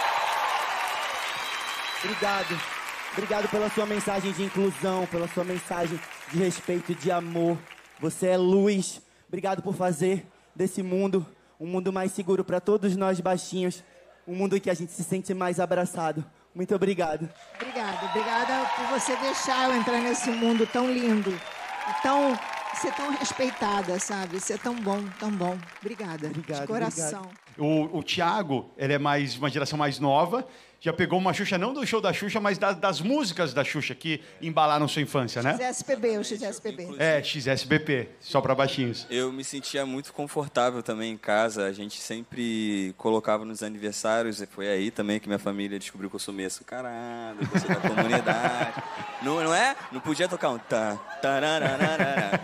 Obrigado. Obrigado pela sua mensagem de inclusão, pela sua mensagem de respeito e de amor. Você é luz. Obrigado por fazer desse mundo um mundo mais seguro para todos nós baixinhos. Um mundo em que a gente se sente mais abraçado. Muito obrigado. Obrigada, obrigada por você deixar eu entrar nesse mundo tão lindo. E tão, ser tão respeitada, sabe? Ser tão bom, tão bom. Obrigada, Obrigado, de coração. O, o Thiago, ele é mais uma geração mais nova. Já pegou uma Xuxa, não do show da Xuxa, mas da- das músicas da Xuxa que embalaram sua infância, né? X S P B, o X S P B. É, X S B P, só pra baixinhos. Eu me sentia muito confortável também em casa. A gente sempre colocava nos aniversários. E foi aí também que minha família descobriu que eu sou meio açucarado, que eu sou da comunidade. Não, não é? Não podia tocar um tá, tarararara,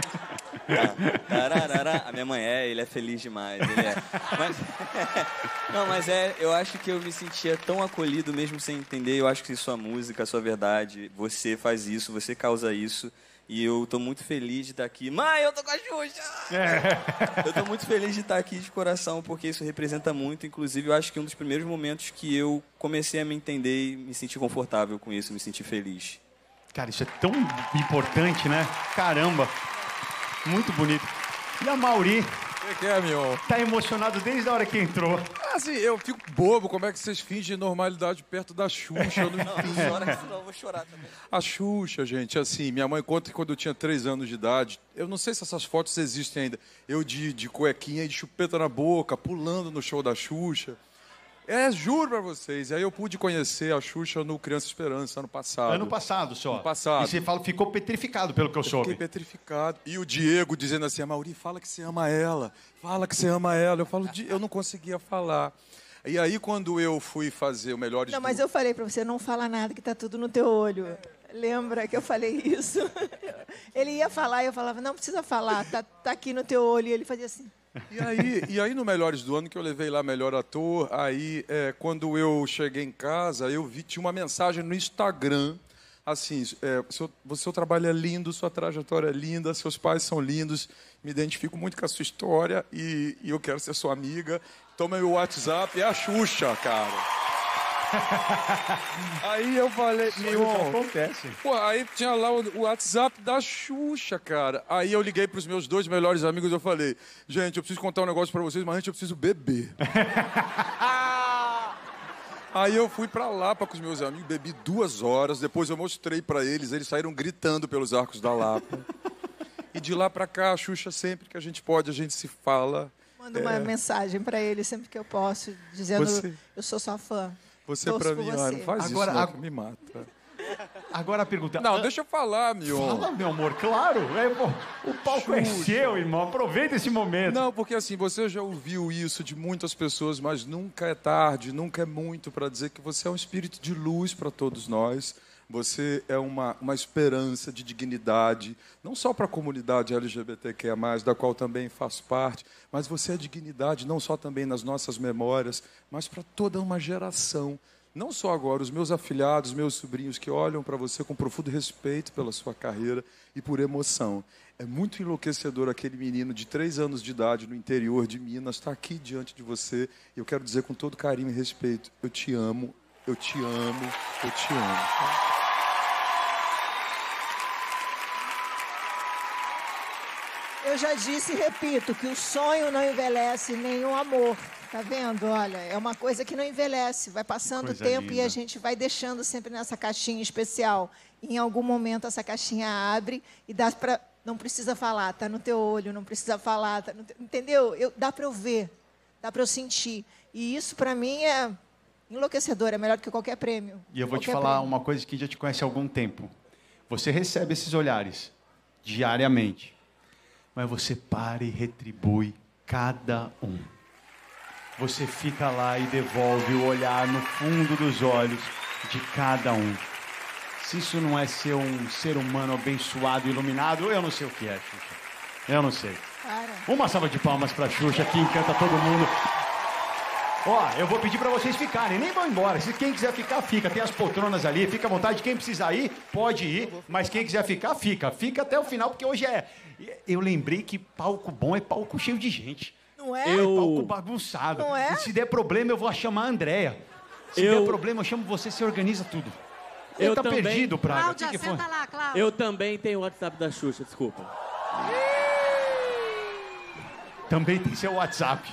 tá, tararara. A minha mãe é, ele é feliz demais. Ele é. Mas, não, mas é, eu acho que eu me sentia tão acolhido mesmo sem entender. Eu acho que sua música, a sua verdade, você faz isso, você causa isso. E eu tô muito feliz de estar aqui. Mãe, eu tô com a Xuxa! Eu tô muito feliz de estar aqui de coração, porque isso representa muito. Inclusive, eu acho que um dos primeiros momentos que eu comecei a me entender e me sentir confortável com isso, me sentir feliz. Cara, isso é tão importante, né? Caramba. Muito bonito. E a Mauri? O que é, meu? Tá emocionado desde a hora que entrou. Assim, eu fico bobo. Como é que vocês fingem normalidade perto da Xuxa? Eu não Não, entendo. não chora, que senão eu vou chorar também. A Xuxa, gente, assim, minha mãe conta que quando eu tinha três anos de idade, eu não sei se essas fotos existem ainda, eu de, de cuequinha e de chupeta na boca, pulando no show da Xuxa. É, juro pra vocês. Aí eu pude conhecer a Xuxa no Criança Esperança, ano passado. Ano passado só. Ano passado. E você fala, ficou petrificado, pelo que eu, Eu soube. fiquei petrificado. E o Diego dizendo assim, Mauri, fala que você ama ela. Fala que você ama ela. Eu falo, "Di-" eu não conseguia falar. E aí, quando eu fui fazer o Melhores Não, do... mas eu falei pra você, não fala nada, que tá tudo no teu olho. Lembra que eu falei isso? Ele ia falar e eu falava, não precisa falar, tá, tá aqui no teu olho. E ele fazia assim. E aí, e aí, no Melhores do Ano, que eu levei lá melhor ator, aí, é, quando eu cheguei em casa, eu vi, tinha uma mensagem no Instagram, assim, é, seu, seu trabalho é lindo, sua trajetória é linda, seus pais são lindos, me identifico muito com a sua história e, e eu quero ser sua amiga. Toma meu WhatsApp, é a Xuxa, cara. Aí eu falei, meu irmão, acontece. Pô, aí tinha lá o, o WhatsApp da Xuxa, cara. Aí eu liguei pros meus dois melhores amigos e eu falei, gente, eu preciso contar um negócio pra vocês, mas antes eu preciso beber. Aí eu fui pra Lapa com os meus amigos, bebi duas horas, depois eu mostrei pra eles, eles saíram gritando pelos arcos da Lapa. E de lá pra cá, a Xuxa, sempre que a gente pode, a gente se fala. Mando uma É, mensagem pra ele sempre que eu posso, dizendo, Você- eu sou sua fã. Você Torço pra por mim, você. ah, não faz Agora, isso, não, ag- que me mata. Agora a pergunta... Não, deixa eu falar, meu. Fala, meu amor, claro. É, pô, o palco é Xuxa. seu, irmão. Aproveita esse momento. Não, porque assim, você já ouviu isso de muitas pessoas, mas nunca é tarde, nunca é muito para dizer que você é um espírito de luz para todos nós. Você é uma, uma esperança de dignidade, não só para a comunidade L G B T Q I A mais, da qual também faço parte, mas você é dignidade não só também nas nossas memórias, mas para toda uma geração. Não só agora, os meus afilhados, meus sobrinhos que olham para você com profundo respeito pela sua carreira e por emoção. É muito enlouquecedor aquele menino de três anos de idade no interior de Minas estar aqui diante de você. E eu quero dizer com todo carinho e respeito, eu te amo, eu te amo, eu te amo. Eu já disse e repito que o sonho não envelhece, nem o amor. Tá vendo? Olha, é uma coisa que não envelhece. Vai passando o Coisa tempo linda. e a gente vai deixando sempre nessa caixinha especial. E em algum momento essa caixinha abre e dá pra... Não precisa falar, tá no teu olho, não precisa falar, tá no teu... entendeu? Eu, dá para eu ver, dá para eu sentir. E isso, para mim, é enlouquecedor, é melhor do que qualquer prêmio. E eu vou te Qualquer falar prêmio. uma coisa que já te conhece há algum tempo. Você recebe esses olhares diariamente, mas você para e retribui cada um. Você fica lá e devolve o olhar no fundo dos olhos de cada um. Se isso não é ser um ser humano abençoado, iluminado, eu não sei o que é, Xuxa. Eu não sei. Para. Uma salva de palmas pra Xuxa, que encanta todo mundo. Ó, eu vou pedir pra vocês ficarem, nem vão embora. Se quem quiser ficar, fica. Tem as poltronas ali, fica à vontade. Quem precisar ir, pode ir. Mas quem quiser ficar, fica. Fica até o final, porque hoje é... Eu lembrei que palco bom é palco cheio de gente. Não é? É palco bagunçado. Não é? E se der problema, eu vou chamar a Andréia. Se Eu- der problema, eu chamo você, você organiza tudo. Eu Ele tá também- perdido, Praga. Cláudia, O que que foi? senta lá, Cláudia. Eu também tenho o WhatsApp da Xuxa, desculpa. Também tem seu WhatsApp.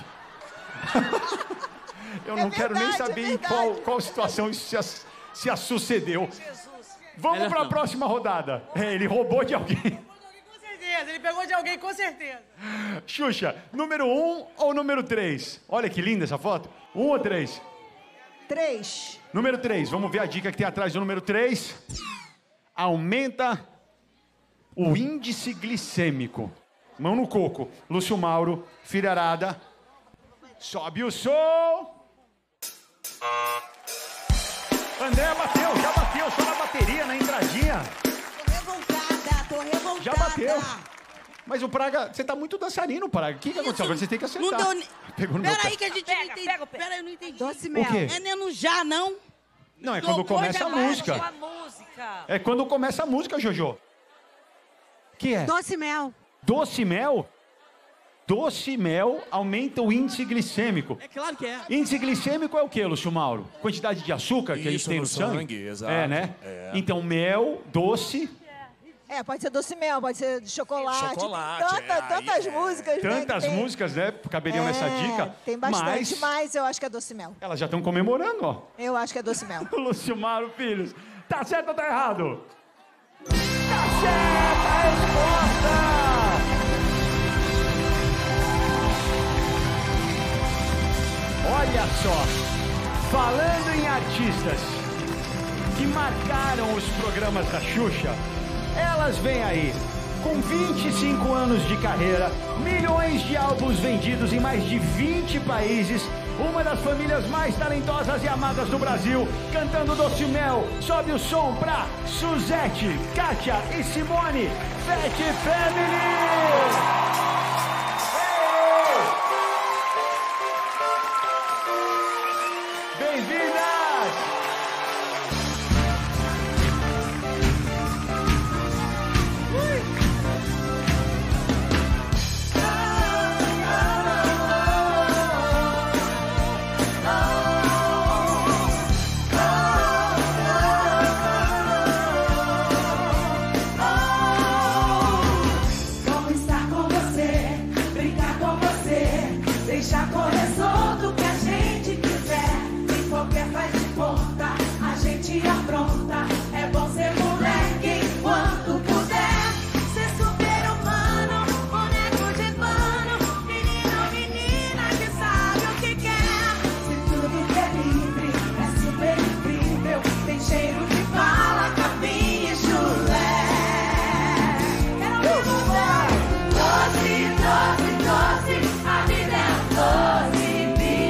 Eu não É quero nem verdade, saber é em qual, qual situação isso se, as- se a sucedeu. Vamos Melhor para a não. próxima rodada. É, ele roubou de alguém. Com certeza, ele pegou de alguém, com certeza. Xuxa, número um ou número três? Olha que linda essa foto. Um ou três? Três. Número três. Vamos ver a dica que tem atrás do número três. Aumenta o índice glicêmico. Mão no coco. Lúcio Mauro, filharada. Sobe o som. André bateu, já bateu, só na bateria, na entradinha. Tô revoltada, tô revoltada. Já bateu. Mas o Praga, você tá muito dançarino, Praga. O que, que aconteceu? Agora você tem que acertar. Não deu ni- Pegou no meu Peraí pé. que a gente não entende. Peraí, eu não entendi. Doce mel. O quê? É neno já, não? Não, é quando começa a música. É quando começa a música, Jojo. Que é? Doce mel. Doce mel? Doce mel aumenta o índice glicêmico. É claro que é. Índice glicêmico é o quê, Lúcio Mauro? Quantidade de açúcar que a gente Isso, tem no no sangue? sangue, exato. É, né? É. Então, mel, doce, É, pode ser doce mel, pode ser de chocolate. Chocolate, Tanta, é, tantas músicas, né? que tantas tem. músicas, né? Caberiam nessa É, dica. Tem bastante, mas mas eu acho que é doce mel. elas já estão comemorando, ó. Eu acho que é doce mel. Lúcio Mauro Filhos. Tá certo ou tá errado? Tá certa a resposta! Olha só, falando em artistas que marcaram os programas da Xuxa, elas vêm aí, com vinte e cinco anos de carreira, milhões de álbuns vendidos em mais de vinte países, uma das famílias mais talentosas e amadas do Brasil, cantando Doce Mel. Sobe o som pra Suzete, Kátia e Simone, Fat Family! Bem-vindas! Como estar com você, brincar com você, deixar correr solto o que a gente quiser. Em qualquer faz de conta, a gente apronta. É bom ser moleque enquanto puder. Ser super-humano, boneco de pano, menino, menina que sabe o que quer. Se tudo que é livre é super incrível, tem cheiro de bala, capim e chulé. Doce, doce, doce, a vida é um doce,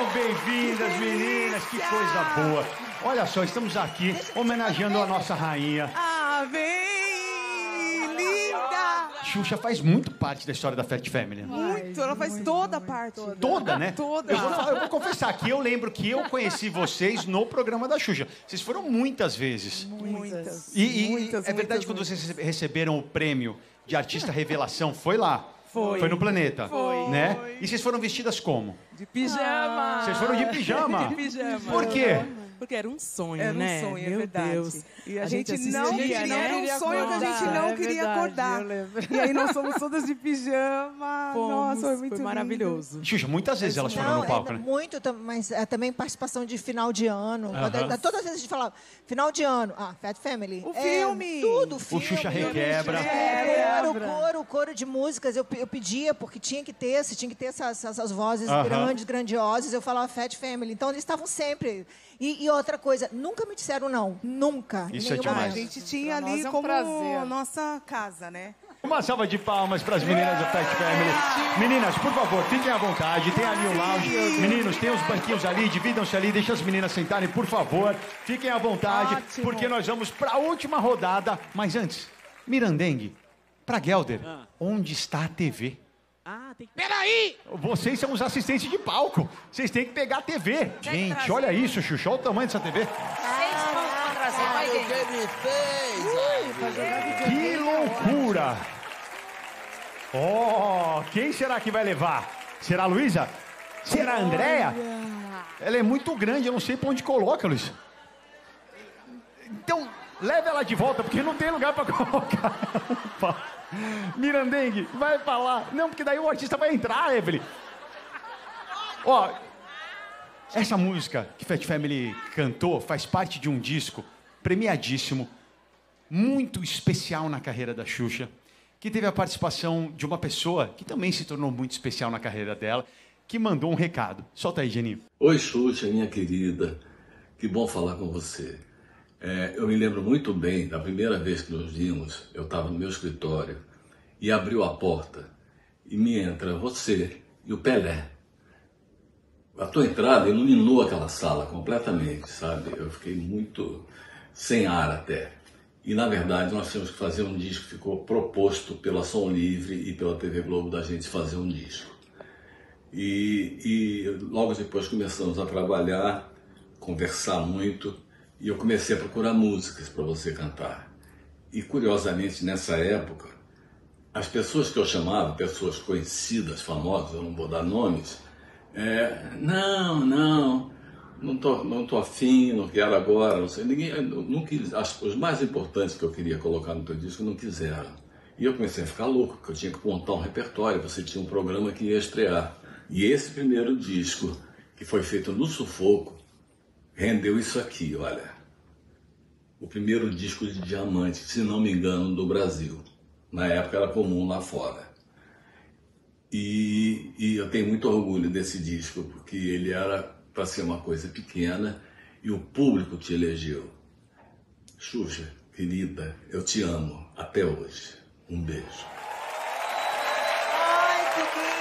bem-vindas, meninas. Que coisa boa. Olha só, estamos aqui homenageando a nossa rainha. Ah, vem! Linda! Xuxa faz muito parte da história da Fat Family. Muito, ela faz toda a parte. Toda, né? Toda. Eu vou, falar- eu vou confessar que eu lembro que eu conheci vocês no programa da Xuxa. Vocês foram muitas vezes. Muitas. E, e muitas, é verdade muitas, quando vocês rece- receberam o prêmio de artista revelação, foi lá? Foi. Foi no Planeta. Foi. Né? E vocês foram vestidas como? De pijama. Vocês foram de pijama? De pijama. Por quê? Porque era um sonho, Era um né? sonho, é Meu verdade. Deus. E a, A gente, gente não assistia, queria, né? era um sonho que a gente não É queria verdade, acordar. eu lembro. E aí nós fomos todas de pijama. Fomos, Nossa, foi muito foi lindo. maravilhoso. Xuxa, muitas vezes elas foram no palco, é, né? Muito, tam- mas é, também participação de final de ano. Aham. Quando- todas as vezes a gente falava, final de ano, ah, Fat Family. O é, filme. Tudo, O filme. Xuxa Requebra. É, coro, coro, coro de músicas. Eu, pe- eu pedia, porque tinha que ter, se tinha que ter essas, essas vozes Aham. grandes, grandiosas. Eu falava Fat Family. Então eles estavam sempre. E, e outra coisa, nunca me disseram não. Nunca. Isso em é nenhum demais. A momento. gente tinha Pra nós ali é um como prazer. nossa casa, né? Uma salva de palmas para as meninas da Fat Family. Meninas, por favor, fiquem à vontade. Tem ali o lounge. Meninos, tem os banquinhos ali. Dividam-se ali. Deixa as meninas sentarem, por favor. Fiquem à vontade, Ótimo. porque nós vamos para a última rodada. Mas antes, Mirandengue, para Gelder, onde está a T V? Ah, tem que... Peraí! Vocês são os assistentes de palco. Vocês têm que pegar a T V. Gente, olha isso, Xuxa. Olha o tamanho dessa T V. Seis pontos pra trazer, vai dentro. Que loucura! Oh, quem será que vai levar? Será a Luísa? Será a Andréia? Ela é muito grande, eu não sei pra onde coloca, Luísa. Então, leve ela de volta, porque não tem lugar pra colocar. Mirandengue, vai pra lá. Não, porque daí o artista vai entrar, Evelyn. Ó, essa música que Fat Family cantou faz parte de um disco premiadíssimo, muito especial na carreira da Xuxa, que teve a participação de uma pessoa que também se tornou muito especial na carreira dela, que mandou um recado. Solta aí, Geninho. Oi, Xuxa, minha querida. Que bom falar com você. É, eu me lembro muito bem da primeira vez que nos vimos, eu estava no meu escritório e abriu a porta e me entra você e o Pelé. A tua entrada iluminou aquela sala completamente, sabe? Eu fiquei muito sem ar até. E, na verdade, nós tínhamos que fazer um disco, ficou proposto pela Som Livre e pela T V Globo da gente fazer um disco. E, e logo depois começamos a trabalhar, conversar muito, e eu comecei a procurar músicas para você cantar. E, curiosamente, nessa época, as pessoas que eu chamava, pessoas conhecidas, famosas, eu não vou dar nomes, é, não, não, não tô, não tô afim, não quero agora, não sei, ninguém, não, não quis, as, os mais importantes que eu queria colocar no teu disco não quiseram. E eu comecei a ficar louco, porque eu tinha que montar um repertório, você tinha um programa que ia estrear. E esse primeiro disco, que foi feito no sufoco, rendeu isso aqui, olha. O primeiro disco de diamante, se não me engano, do Brasil. Na época era comum lá fora. E, e eu tenho muito orgulho desse disco, porque ele era para ser uma coisa pequena e o público te elegeu. Xuxa, querida, eu te amo até hoje. Um beijo. Ai,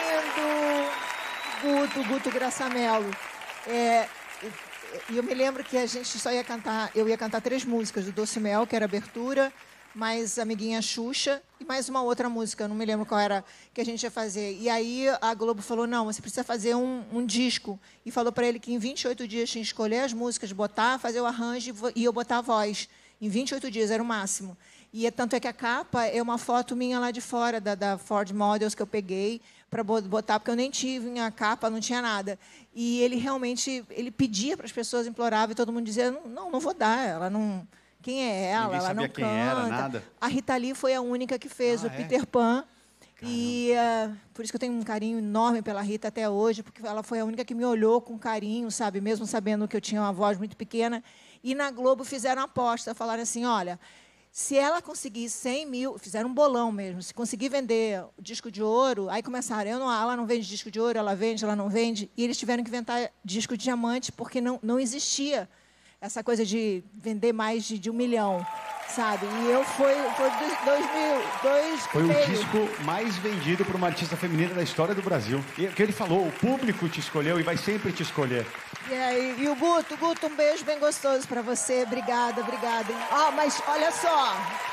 que lindo! Guto, Guto Graçamelo. É, e eu me lembro que a gente só ia cantar, eu ia cantar três músicas do Doce Mel, que era abertura, mais Amiguinha Xuxa e mais uma outra música, eu não me lembro qual era que a gente ia fazer. E aí a Globo falou, não, você precisa fazer um, um disco. E falou para ele que em vinte e oito dias tinha que escolher as músicas, botar, fazer o arranjo e eu botar a voz. Em vinte e oito dias era o máximo. E é, tanto é que a capa é uma foto minha lá de fora, da, da Ford Models, que eu peguei para botar, porque eu nem tive a capa, não tinha nada. E ele realmente ele pedia para as pessoas, implorava, e todo mundo dizia, não, não vou dar, ela não... Quem é ela? Ninguém Ela sabia não quem canta. era, nada. A Rita Lee foi a única que fez Ah, o é? Peter Pan. E uh, por isso que eu tenho um carinho enorme pela Rita até hoje, porque ela foi a única que me olhou com carinho, sabe? Mesmo sabendo que eu tinha uma voz muito pequena. E na Globo fizeram uma aposta, falaram assim, olha, se ela conseguir cem mil, fizeram um bolão mesmo, se conseguir vender o disco de ouro, aí começaram, eu não, ela não vende disco de ouro, ela vende, ela não vende, e eles tiveram que inventar disco de diamante, porque não, não existia essa coisa de vender mais de, de um milhão. sabe? E eu fui, foi dois mil, dois Foi o meio. disco mais vendido para uma artista feminina da história do Brasil. E o que ele falou, o público te escolheu e vai sempre te escolher. E, aí, e o Guto, Guto, um beijo bem gostoso pra você. Obrigada, obrigada. hein? Ó, mas olha só.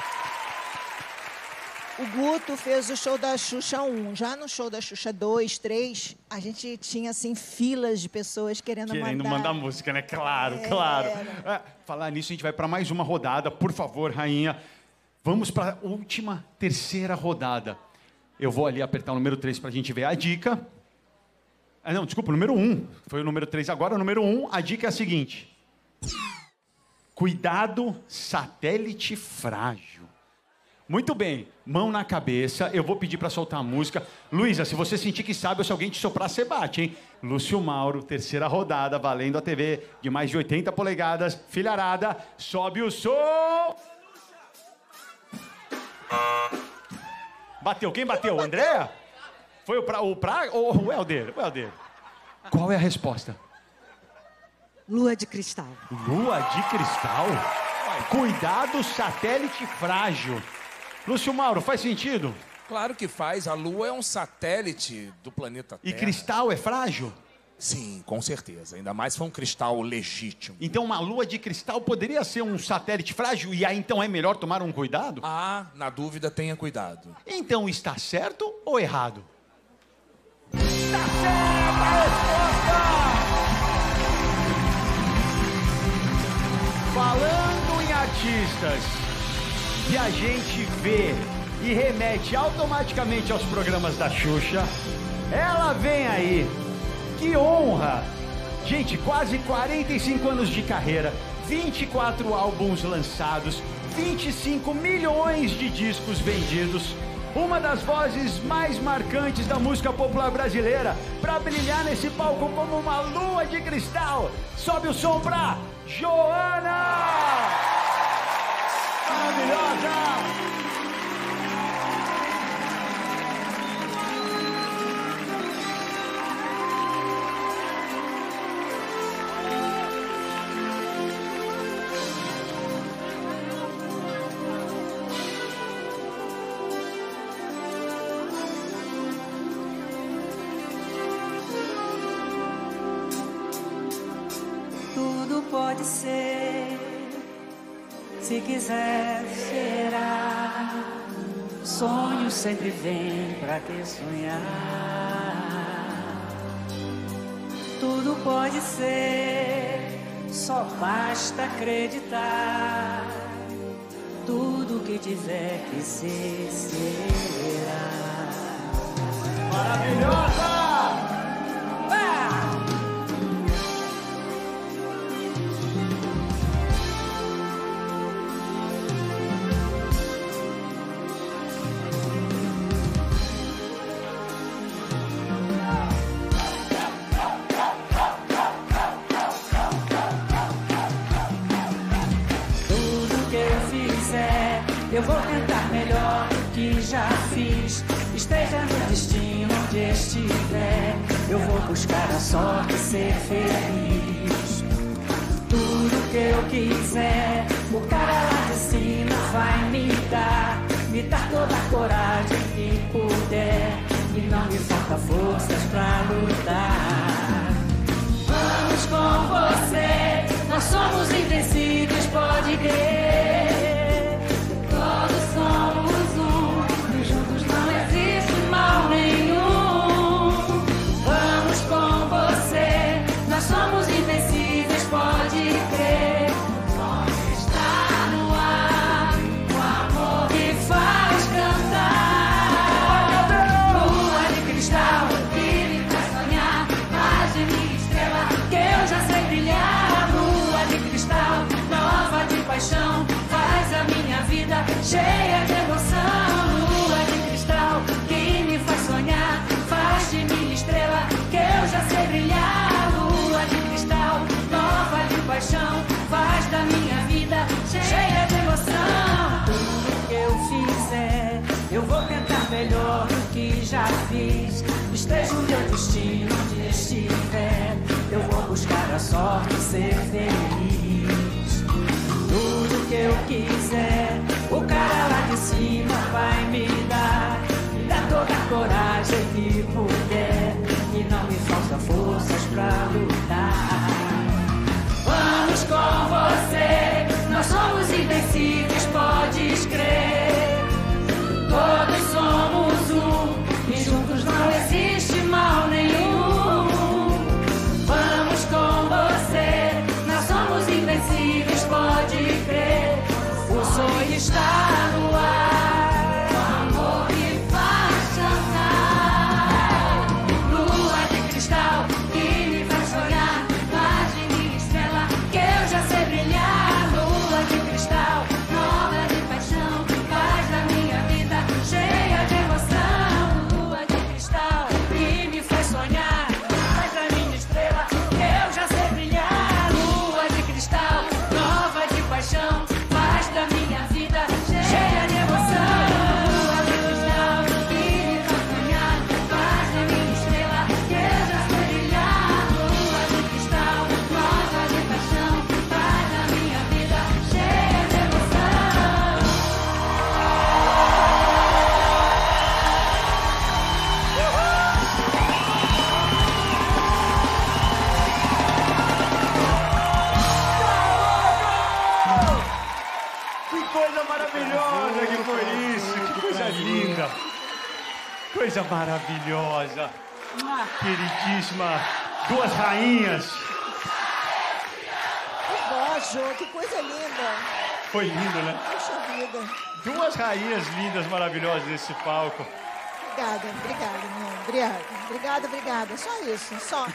O Guto fez o show da Xuxa um. Já no show da Xuxa dois, três, a gente tinha, assim, filas de pessoas querendo, Querendo mandar. mandar música, né? Claro, claro. É, falar nisso, a gente vai para mais uma rodada. Por favor, rainha. Vamos para a última, terceira rodada. Eu vou ali apertar o número três para a gente ver a dica. Ah, não, desculpa, o número um. Foi o número três agora. O número um, a dica é a seguinte. Cuidado, satélite frágil. Muito bem, mão na cabeça, eu vou pedir para soltar a música. Luísa, se você sentir que sabe ou se alguém te soprar, você bate, hein? Lúcio Mauro, terceira rodada, valendo a T V de mais de oitenta polegadas. Filharada, sobe o som! Bateu, quem bateu? O André? Foi o, pra, o Praga ou o Helder? O Helder. Qual é a resposta? Lua de cristal. Lua de cristal? Cuidado, satélite frágil. Lúcio Mauro, faz sentido? Claro que faz. A Lua é um satélite do planeta E Terra. cristal é frágil? Sim, com certeza. Ainda mais se for um cristal legítimo. Então uma lua de cristal poderia ser um satélite frágil e aí então é melhor tomar um cuidado? Ah, na dúvida, tenha cuidado. Então está certo ou errado? Falando em artistas que a gente vê e remete automaticamente aos programas da Xuxa, ela vem aí. Que honra! Gente, quase quarenta e cinco anos de carreira, vinte e quatro álbuns lançados, vinte e cinco milhões de discos vendidos. Uma das vozes mais marcantes da música popular brasileira, para brilhar nesse palco como uma lua de cristal. Sobe o som pra Joana! Maravilhosa! Tudo pode ser, se quiser será. Sonhos sempre vêm pra quem sonhar. Tudo pode ser, só basta acreditar. Tudo que tiver que ser, será. Maravilhosa! Eu vou tentar melhor que já fiz. Esteja no destino onde estiver, eu vou buscar a sorte e ser feliz. Tudo que eu quiser, o cara lá de cima vai me dar. Me dar toda a coragem que puder. E não me falta forças pra lutar. Vamos com você, nós somos invencíveis, pode crer. Todos somos um, e juntos não existe mal nenhum. Vamos com você, nós somos invencíveis, pode crer. Só está no ar, o amor que faz cantar. Lua de cristal, que me faz sonhar. Mais de minha estrela, que eu já sei brilhar. Lua de cristal, nova de paixão, faz a minha vida cheia de emoção. Lua de cristal que me faz sonhar, faz de mim estrela que eu já sei brilhar. Lua de cristal, nova de paixão, faz da minha vida cheia de emoção. Tudo que eu fizer, eu vou tentar melhor do que já fiz. Esteja o meu destino onde estiver, eu vou buscar a sorte e ser feliz. Tudo que eu quiser, pra lutar. Vamos com você, nós somos invencíveis, podes crer. Todos somos um, e juntos não existe mal nenhum. Vamos com você, nós somos invencíveis, pode crer. O sonho está no ar, o amor me faz cantar. Lua de cristal que me faz olhar, faz de minha estrela que eu já sei brilhar. Lua de cristal, nova de paixão, faz da minha vida cheia de emoção. Lua de cristal que me faz sonhar, faz da minha estrela que eu já sei brilhar. Lua de cristal, nova de paixão, faz da minha vida cheia de emoção. Lua de cristal que me faz sonhar, faz da minha estrela que eu já sei brilhar. Lua de cristal, nova de paixão, faz da minha vida cheia de emoção. Que coisa maravilhosa que foi isso! Que coisa linda! Coisa maravilhosa! Queridíssima, duas rainhas! Que voz, Jô, que coisa linda. Foi lindo, né? Puxa vida. Duas rainhas lindas, maravilhosas nesse palco. Obrigada, obrigada, meu. Obrigada, obrigada, obrigada. Só isso, só.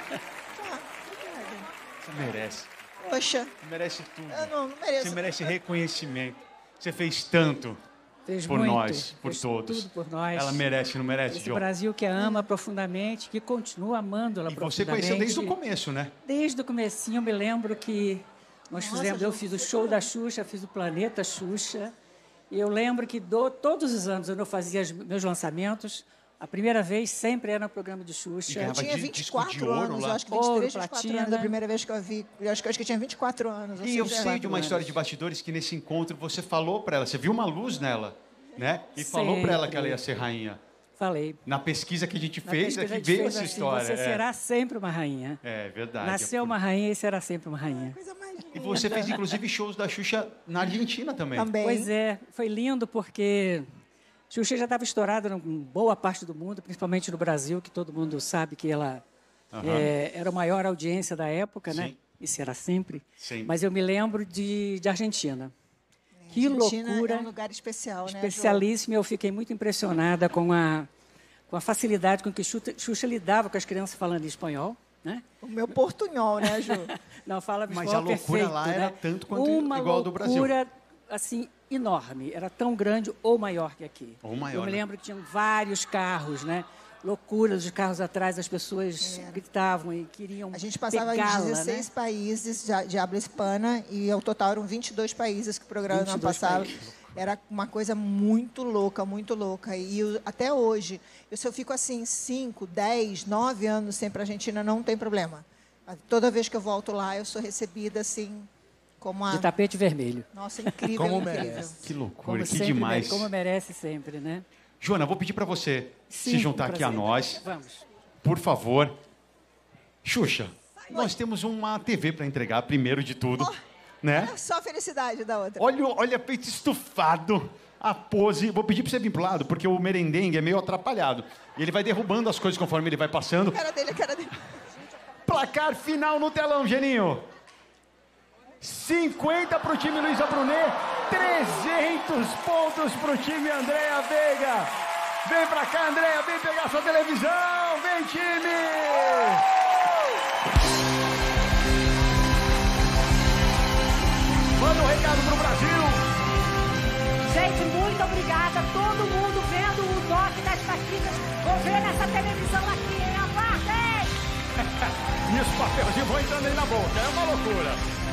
Você merece. Poxa. Você merece tudo. Eu não, não mereço. Você merece reconhecimento. Você fez tanto Fez por muito, nós, por fez todos. tudo por nós. Ela merece, não merece, Esse Jô? Brasil que a ama profundamente, que continua amando-la E você profundamente. conheceu desde o começo, né? Desde o comecinho, eu me lembro que nós Nossa, fizemos, eu Jô, fiz o show da Xuxa, fiz o Planeta Xuxa. E eu lembro que do, todos os anos, quando eu fazia os meus lançamentos, a primeira vez sempre era no programa de Xuxa. Eu tinha vinte e quatro anos, eu acho que vinte e três, vinte e quatro anos, a primeira vez que eu vi. Eu acho que eu acho que eu tinha vinte e quatro anos. ou E eu seja, sei de uma história de bastidores que nesse encontro você falou pra ela, você viu uma luz nela, né? E falou pra ela Sempre. que ela ia ser rainha. Falei. Na pesquisa que a gente Na fez, pesquisa é a que gente veio fez essa assim, história. Você é. será sempre uma rainha. É verdade. Nasceu uma rainha e será sempre uma rainha. E você fez, inclusive, shows da Xuxa na Argentina também. Pois é, foi lindo porque Xuxa já estava estourada em boa parte do mundo, principalmente no Brasil, que todo mundo sabe que ela Aham. é, era a maior audiência da época, né? Sim. E será sempre. Sim. Mas eu me lembro de, de Argentina. Que Argentina loucura. é um lugar especial, né, Jô? Especialíssima. Eu fiquei muito impressionada com a, com a facilidade com que Xuxa, Xuxa lidava com as crianças falando em espanhol. Né? O meu portunhol, né, Ju? Não, fala Mas espanhol a loucura perfeito, lá né? era tanto quanto Uma igual ao do Brasil. loucura, assim, enorme. Era tão grande ou maior que aqui. Ou maior, Eu me né? lembro que tinham vários carros, né? Loucura dos carros atrás, as pessoas gritavam e queriam A gente passava em pegá-la, dezesseis né? países de, de habla hispana e ao total eram vinte e dois países que o programa vinte e dois passava. países. Era uma coisa muito louca, muito louca. E eu- até hoje, eu, se eu fico assim cinco, dez, nove anos sem para a Argentina, não tem problema. Toda vez que eu volto lá, eu sou recebida assim, como a... De tapete vermelho. Nossa, incrível, Como incrível. merece. Que loucura, Como que sempre demais. mere- Como merece sempre, né? Joana, vou pedir para você se Sim, juntar um aqui a prazer. nós. Vamos. Por favor. Xuxa, nós temos uma T V para entregar, primeiro de tudo. Né? É só a felicidade da outra. Olha, o- olha peito estufado, a pose. Vou pedir para você vir pro lado, porque o merendengue é meio atrapalhado. E ele vai derrubando as coisas conforme ele vai passando. A cara dele, a cara dele. Placar final no telão, Geninho. cinquenta pro time Luísa Brunet, trezentos pontos pro time Andréa Veiga. Vem pra cá, Andréa, vem pegar sua televisão. Vem, time! Manda um recado pro Brasil. Gente, muito obrigada. Todo mundo vendo o Doc das Paquitas. Vou ver nessa televisão aqui, hein? Aguardem! E os papelzinhos vão entrando aí na boca. É uma loucura.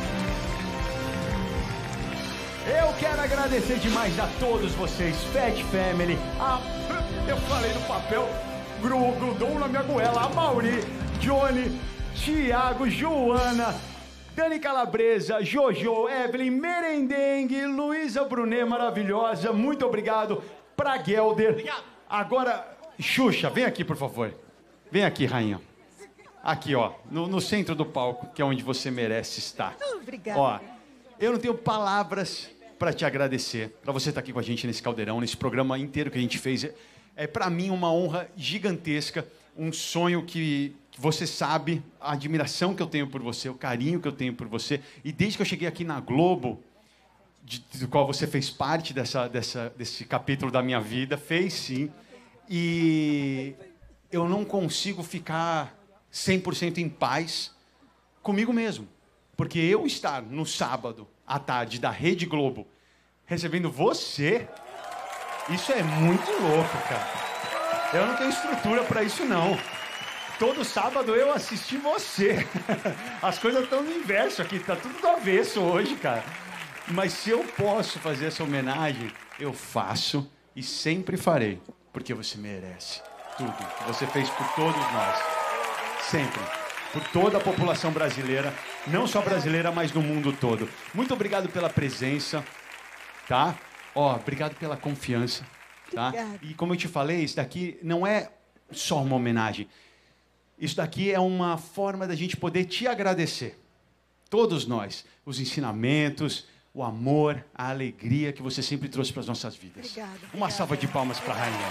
Eu quero agradecer demais a todos vocês, Fat Family. A... Eu falei no papel, gru- grudou na minha goela. A Mauri, Johnny, Thiago, Joana, Dani Calabresa, Jojo, Evelyn, Merendengue, Luísa Brunet, maravilhosa. Muito obrigado. Pra Gelder. Agora, Xuxa, vem aqui, por favor. Vem aqui, rainha. Aqui, ó, no, no centro do palco, que é onde você merece estar. Obrigada. Ó, eu não tenho palavras para te agradecer, para você estar aqui com a gente nesse caldeirão, nesse programa inteiro que a gente fez. É, é para mim uma honra gigantesca, um sonho que, que você sabe, a admiração que eu tenho por você, o carinho que eu tenho por você. E desde que eu cheguei aqui na Globo, de, do qual você fez parte dessa, dessa, desse capítulo da minha vida, fez sim. E eu não consigo ficar cem por cento em paz comigo mesmo. Porque eu estar no sábado, à tarde, da Rede Globo, recebendo você, isso é muito louco, cara. Eu não tenho estrutura para isso, não. Todo sábado eu assisti você. As coisas estão no inverso aqui, tá tudo do avesso hoje, cara. Mas se eu posso fazer essa homenagem, eu faço e sempre farei, porque você merece tudo que você fez por todos nós. Sempre. Por toda a população brasileira, não só brasileira, mas no mundo todo. Muito obrigado pela presença, tá? Ó, obrigado pela confiança, tá? Obrigada. E como eu te falei, isso daqui não é só uma homenagem. Isso daqui é uma forma da gente poder te agradecer. Todos nós. Os ensinamentos, o amor, a alegria que você sempre trouxe para as nossas vidas. Obrigada. Uma obrigada. salva de palmas para a rainha.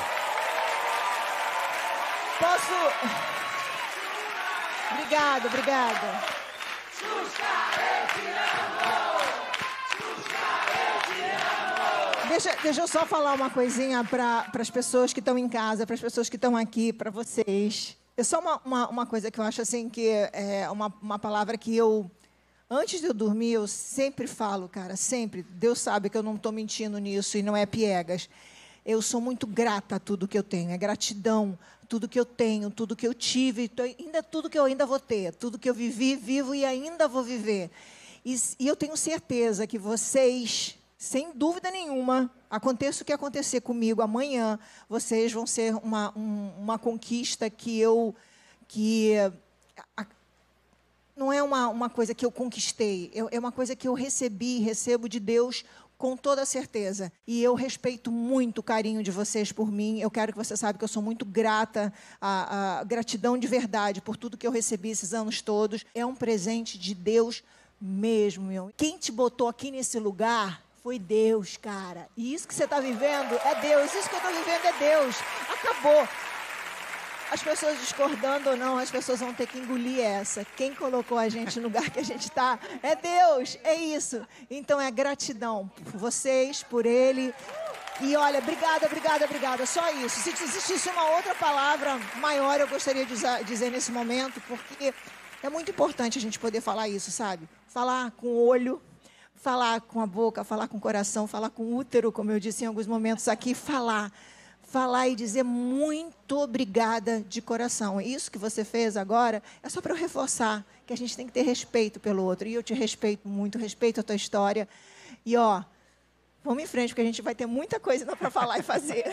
Posso... Obrigada, obrigada. Deixa, deixa eu só falar uma coisinha para as pessoas que estão em casa, para as pessoas que estão aqui, para vocês. É só uma, uma, uma coisa que eu acho assim, que é uma, uma palavra que eu, antes de eu dormir, eu sempre falo, cara, sempre. Deus sabe que eu não estou mentindo nisso e não é piegas. Eu sou muito grata a tudo que eu tenho, é gratidão, tudo que eu tenho, tudo que eu tive, ainda tudo que eu ainda vou ter, tudo que eu vivi, vivo e ainda vou viver. E, e eu tenho certeza que vocês, sem dúvida nenhuma, aconteça o que acontecer comigo amanhã, vocês vão ser uma, um, uma conquista que eu... que a, não é uma, uma coisa que eu conquistei, é, é uma coisa que eu recebi, recebo de Deus com toda certeza. E eu respeito muito o carinho de vocês por mim. Eu quero que você saiba que eu sou muito grata, a, a gratidão de verdade por tudo que eu recebi esses anos todos. É um presente de Deus mesmo, meu. Quem te botou aqui nesse lugar foi Deus, cara. E isso que você está vivendo é Deus. Isso que eu estou vivendo é Deus. Acabou. As pessoas discordando ou não, as pessoas vão ter que engolir essa. Quem colocou a gente no lugar que a gente está é Deus, é isso. Então é gratidão por vocês, por Ele. E olha, obrigada, obrigada, obrigada. Só isso. Se existisse uma outra palavra maior, eu gostaria de dizer nesse momento, porque é muito importante a gente poder falar isso, sabe? Falar com o olho, falar com a boca, falar com o coração, falar com o útero, como eu disse em alguns momentos aqui, falar. Falar e dizer muito obrigada de coração. Isso que você fez agora é só para eu reforçar que a gente tem que ter respeito pelo outro. E eu te respeito muito, respeito a tua história. E, ó, vamos em frente, porque a gente vai ter muita coisa para falar e fazer.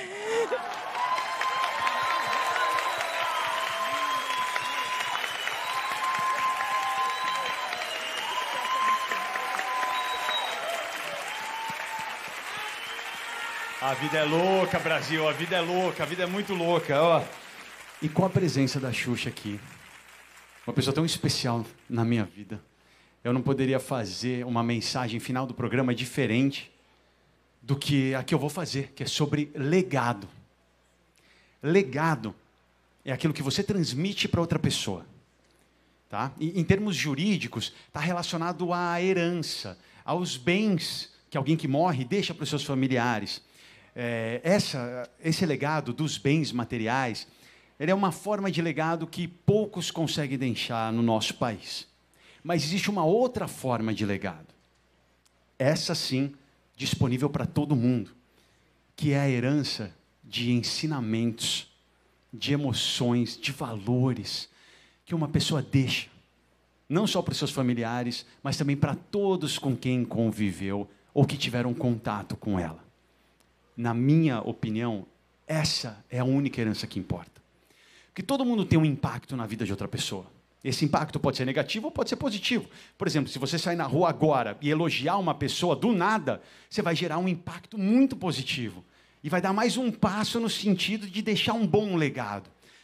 A vida é louca, Brasil, a vida é louca, a vida é muito louca. Ó. E com a presença da Xuxa aqui, uma pessoa tão especial na minha vida, eu não poderia fazer uma mensagem final do programa diferente do que a que eu vou fazer, que é sobre legado. Legado é aquilo que você transmite para outra pessoa. Tá? E, em termos jurídicos, está relacionado à herança, aos bens que alguém que morre deixa para os seus familiares. É, essa, esse legado dos bens materiais, ele é uma forma de legado que poucos conseguem deixar no nosso país. Mas existe uma outra forma de legado. Essa sim, disponível para todo mundo, que é a herança de ensinamentos, de emoções, de valores, que uma pessoa deixa, não só para os seus familiares, mas também para todos com quem conviveu ou que tiveram contato com ela. Na minha opinião, essa é a única herança que importa. Porque todo mundo tem um impacto na vida de outra pessoa. Esse impacto pode ser negativo ou pode ser positivo. Por exemplo, se você sair na rua agora e elogiar uma pessoa do nada, você vai gerar um impacto muito positivo. E vai dar mais um passo no sentido de deixar um bom legado.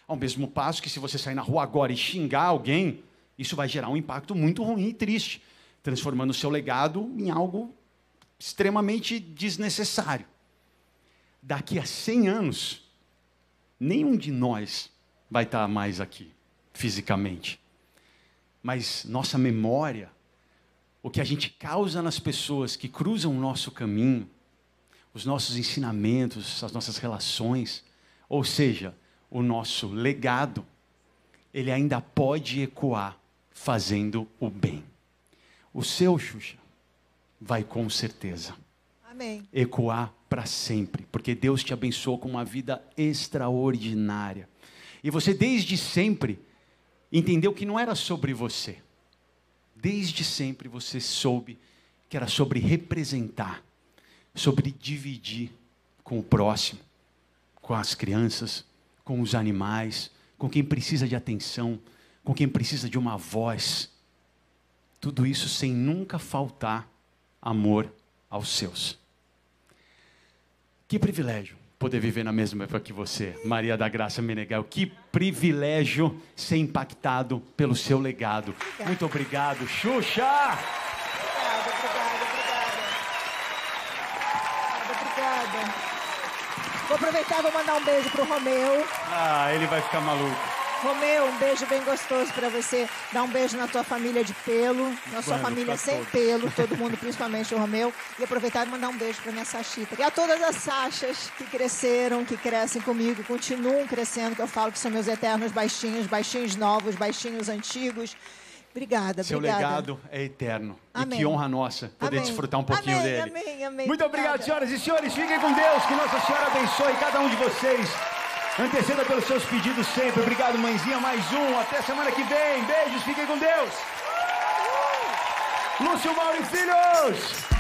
Ao mesmo passo que se você sair na rua agora e xingar alguém, isso vai gerar um impacto muito ruim e triste, transformando o seu legado em algo extremamente desnecessário. Daqui a cem anos, nenhum de nós vai estar mais aqui, fisicamente. Mas nossa memória, o que a gente causa nas pessoas que cruzam o nosso caminho, os nossos ensinamentos, as nossas relações, ou seja, o nosso legado, ele ainda pode ecoar fazendo o bem. O seu, Xuxa, vai com certeza Amém. ecoar para sempre, porque Deus te abençoou com uma vida extraordinária. E você desde sempre entendeu que não era sobre você. Desde sempre você soube que era sobre representar, sobre dividir com o próximo, com as crianças, com os animais, com quem precisa de atenção, com quem precisa de uma voz. Tudo isso sem nunca faltar amor aos seus. Que privilégio poder viver na mesma época que você, Maria da Graça Meneghel. Que privilégio ser impactado pelo seu legado. Obrigada. Muito obrigado, Xuxa! Obrigada, obrigada, obrigada. Obrigada. Vou aproveitar e vou mandar um beijo pro Romeu. Ah, ele vai ficar maluco. Romeu, um beijo bem gostoso pra você. Dá um beijo na tua família de pelo, na sua Bueno, família pra sem todos. pelo, todo mundo, principalmente o Romeu. E aproveitar e mandar um beijo pra minha Sachita. E a todas as Sachas que cresceram, que crescem comigo, continuam crescendo, que eu falo que são meus eternos baixinhos, baixinhos novos, baixinhos antigos. Obrigada, Seu obrigada. legado é eterno. Amém. E que honra nossa poder Amém. desfrutar um pouquinho Amém, dele. amém, amém. Muito obrigado, Obrigada. senhoras e senhores. Fiquem com Deus. Que Nossa Senhora abençoe cada um de vocês. Anteceda pelos seus pedidos sempre. Obrigado, mãezinha. Mais um. Até semana que vem. Beijos. Fiquem com Deus. Lúcio Mauro e Filhos.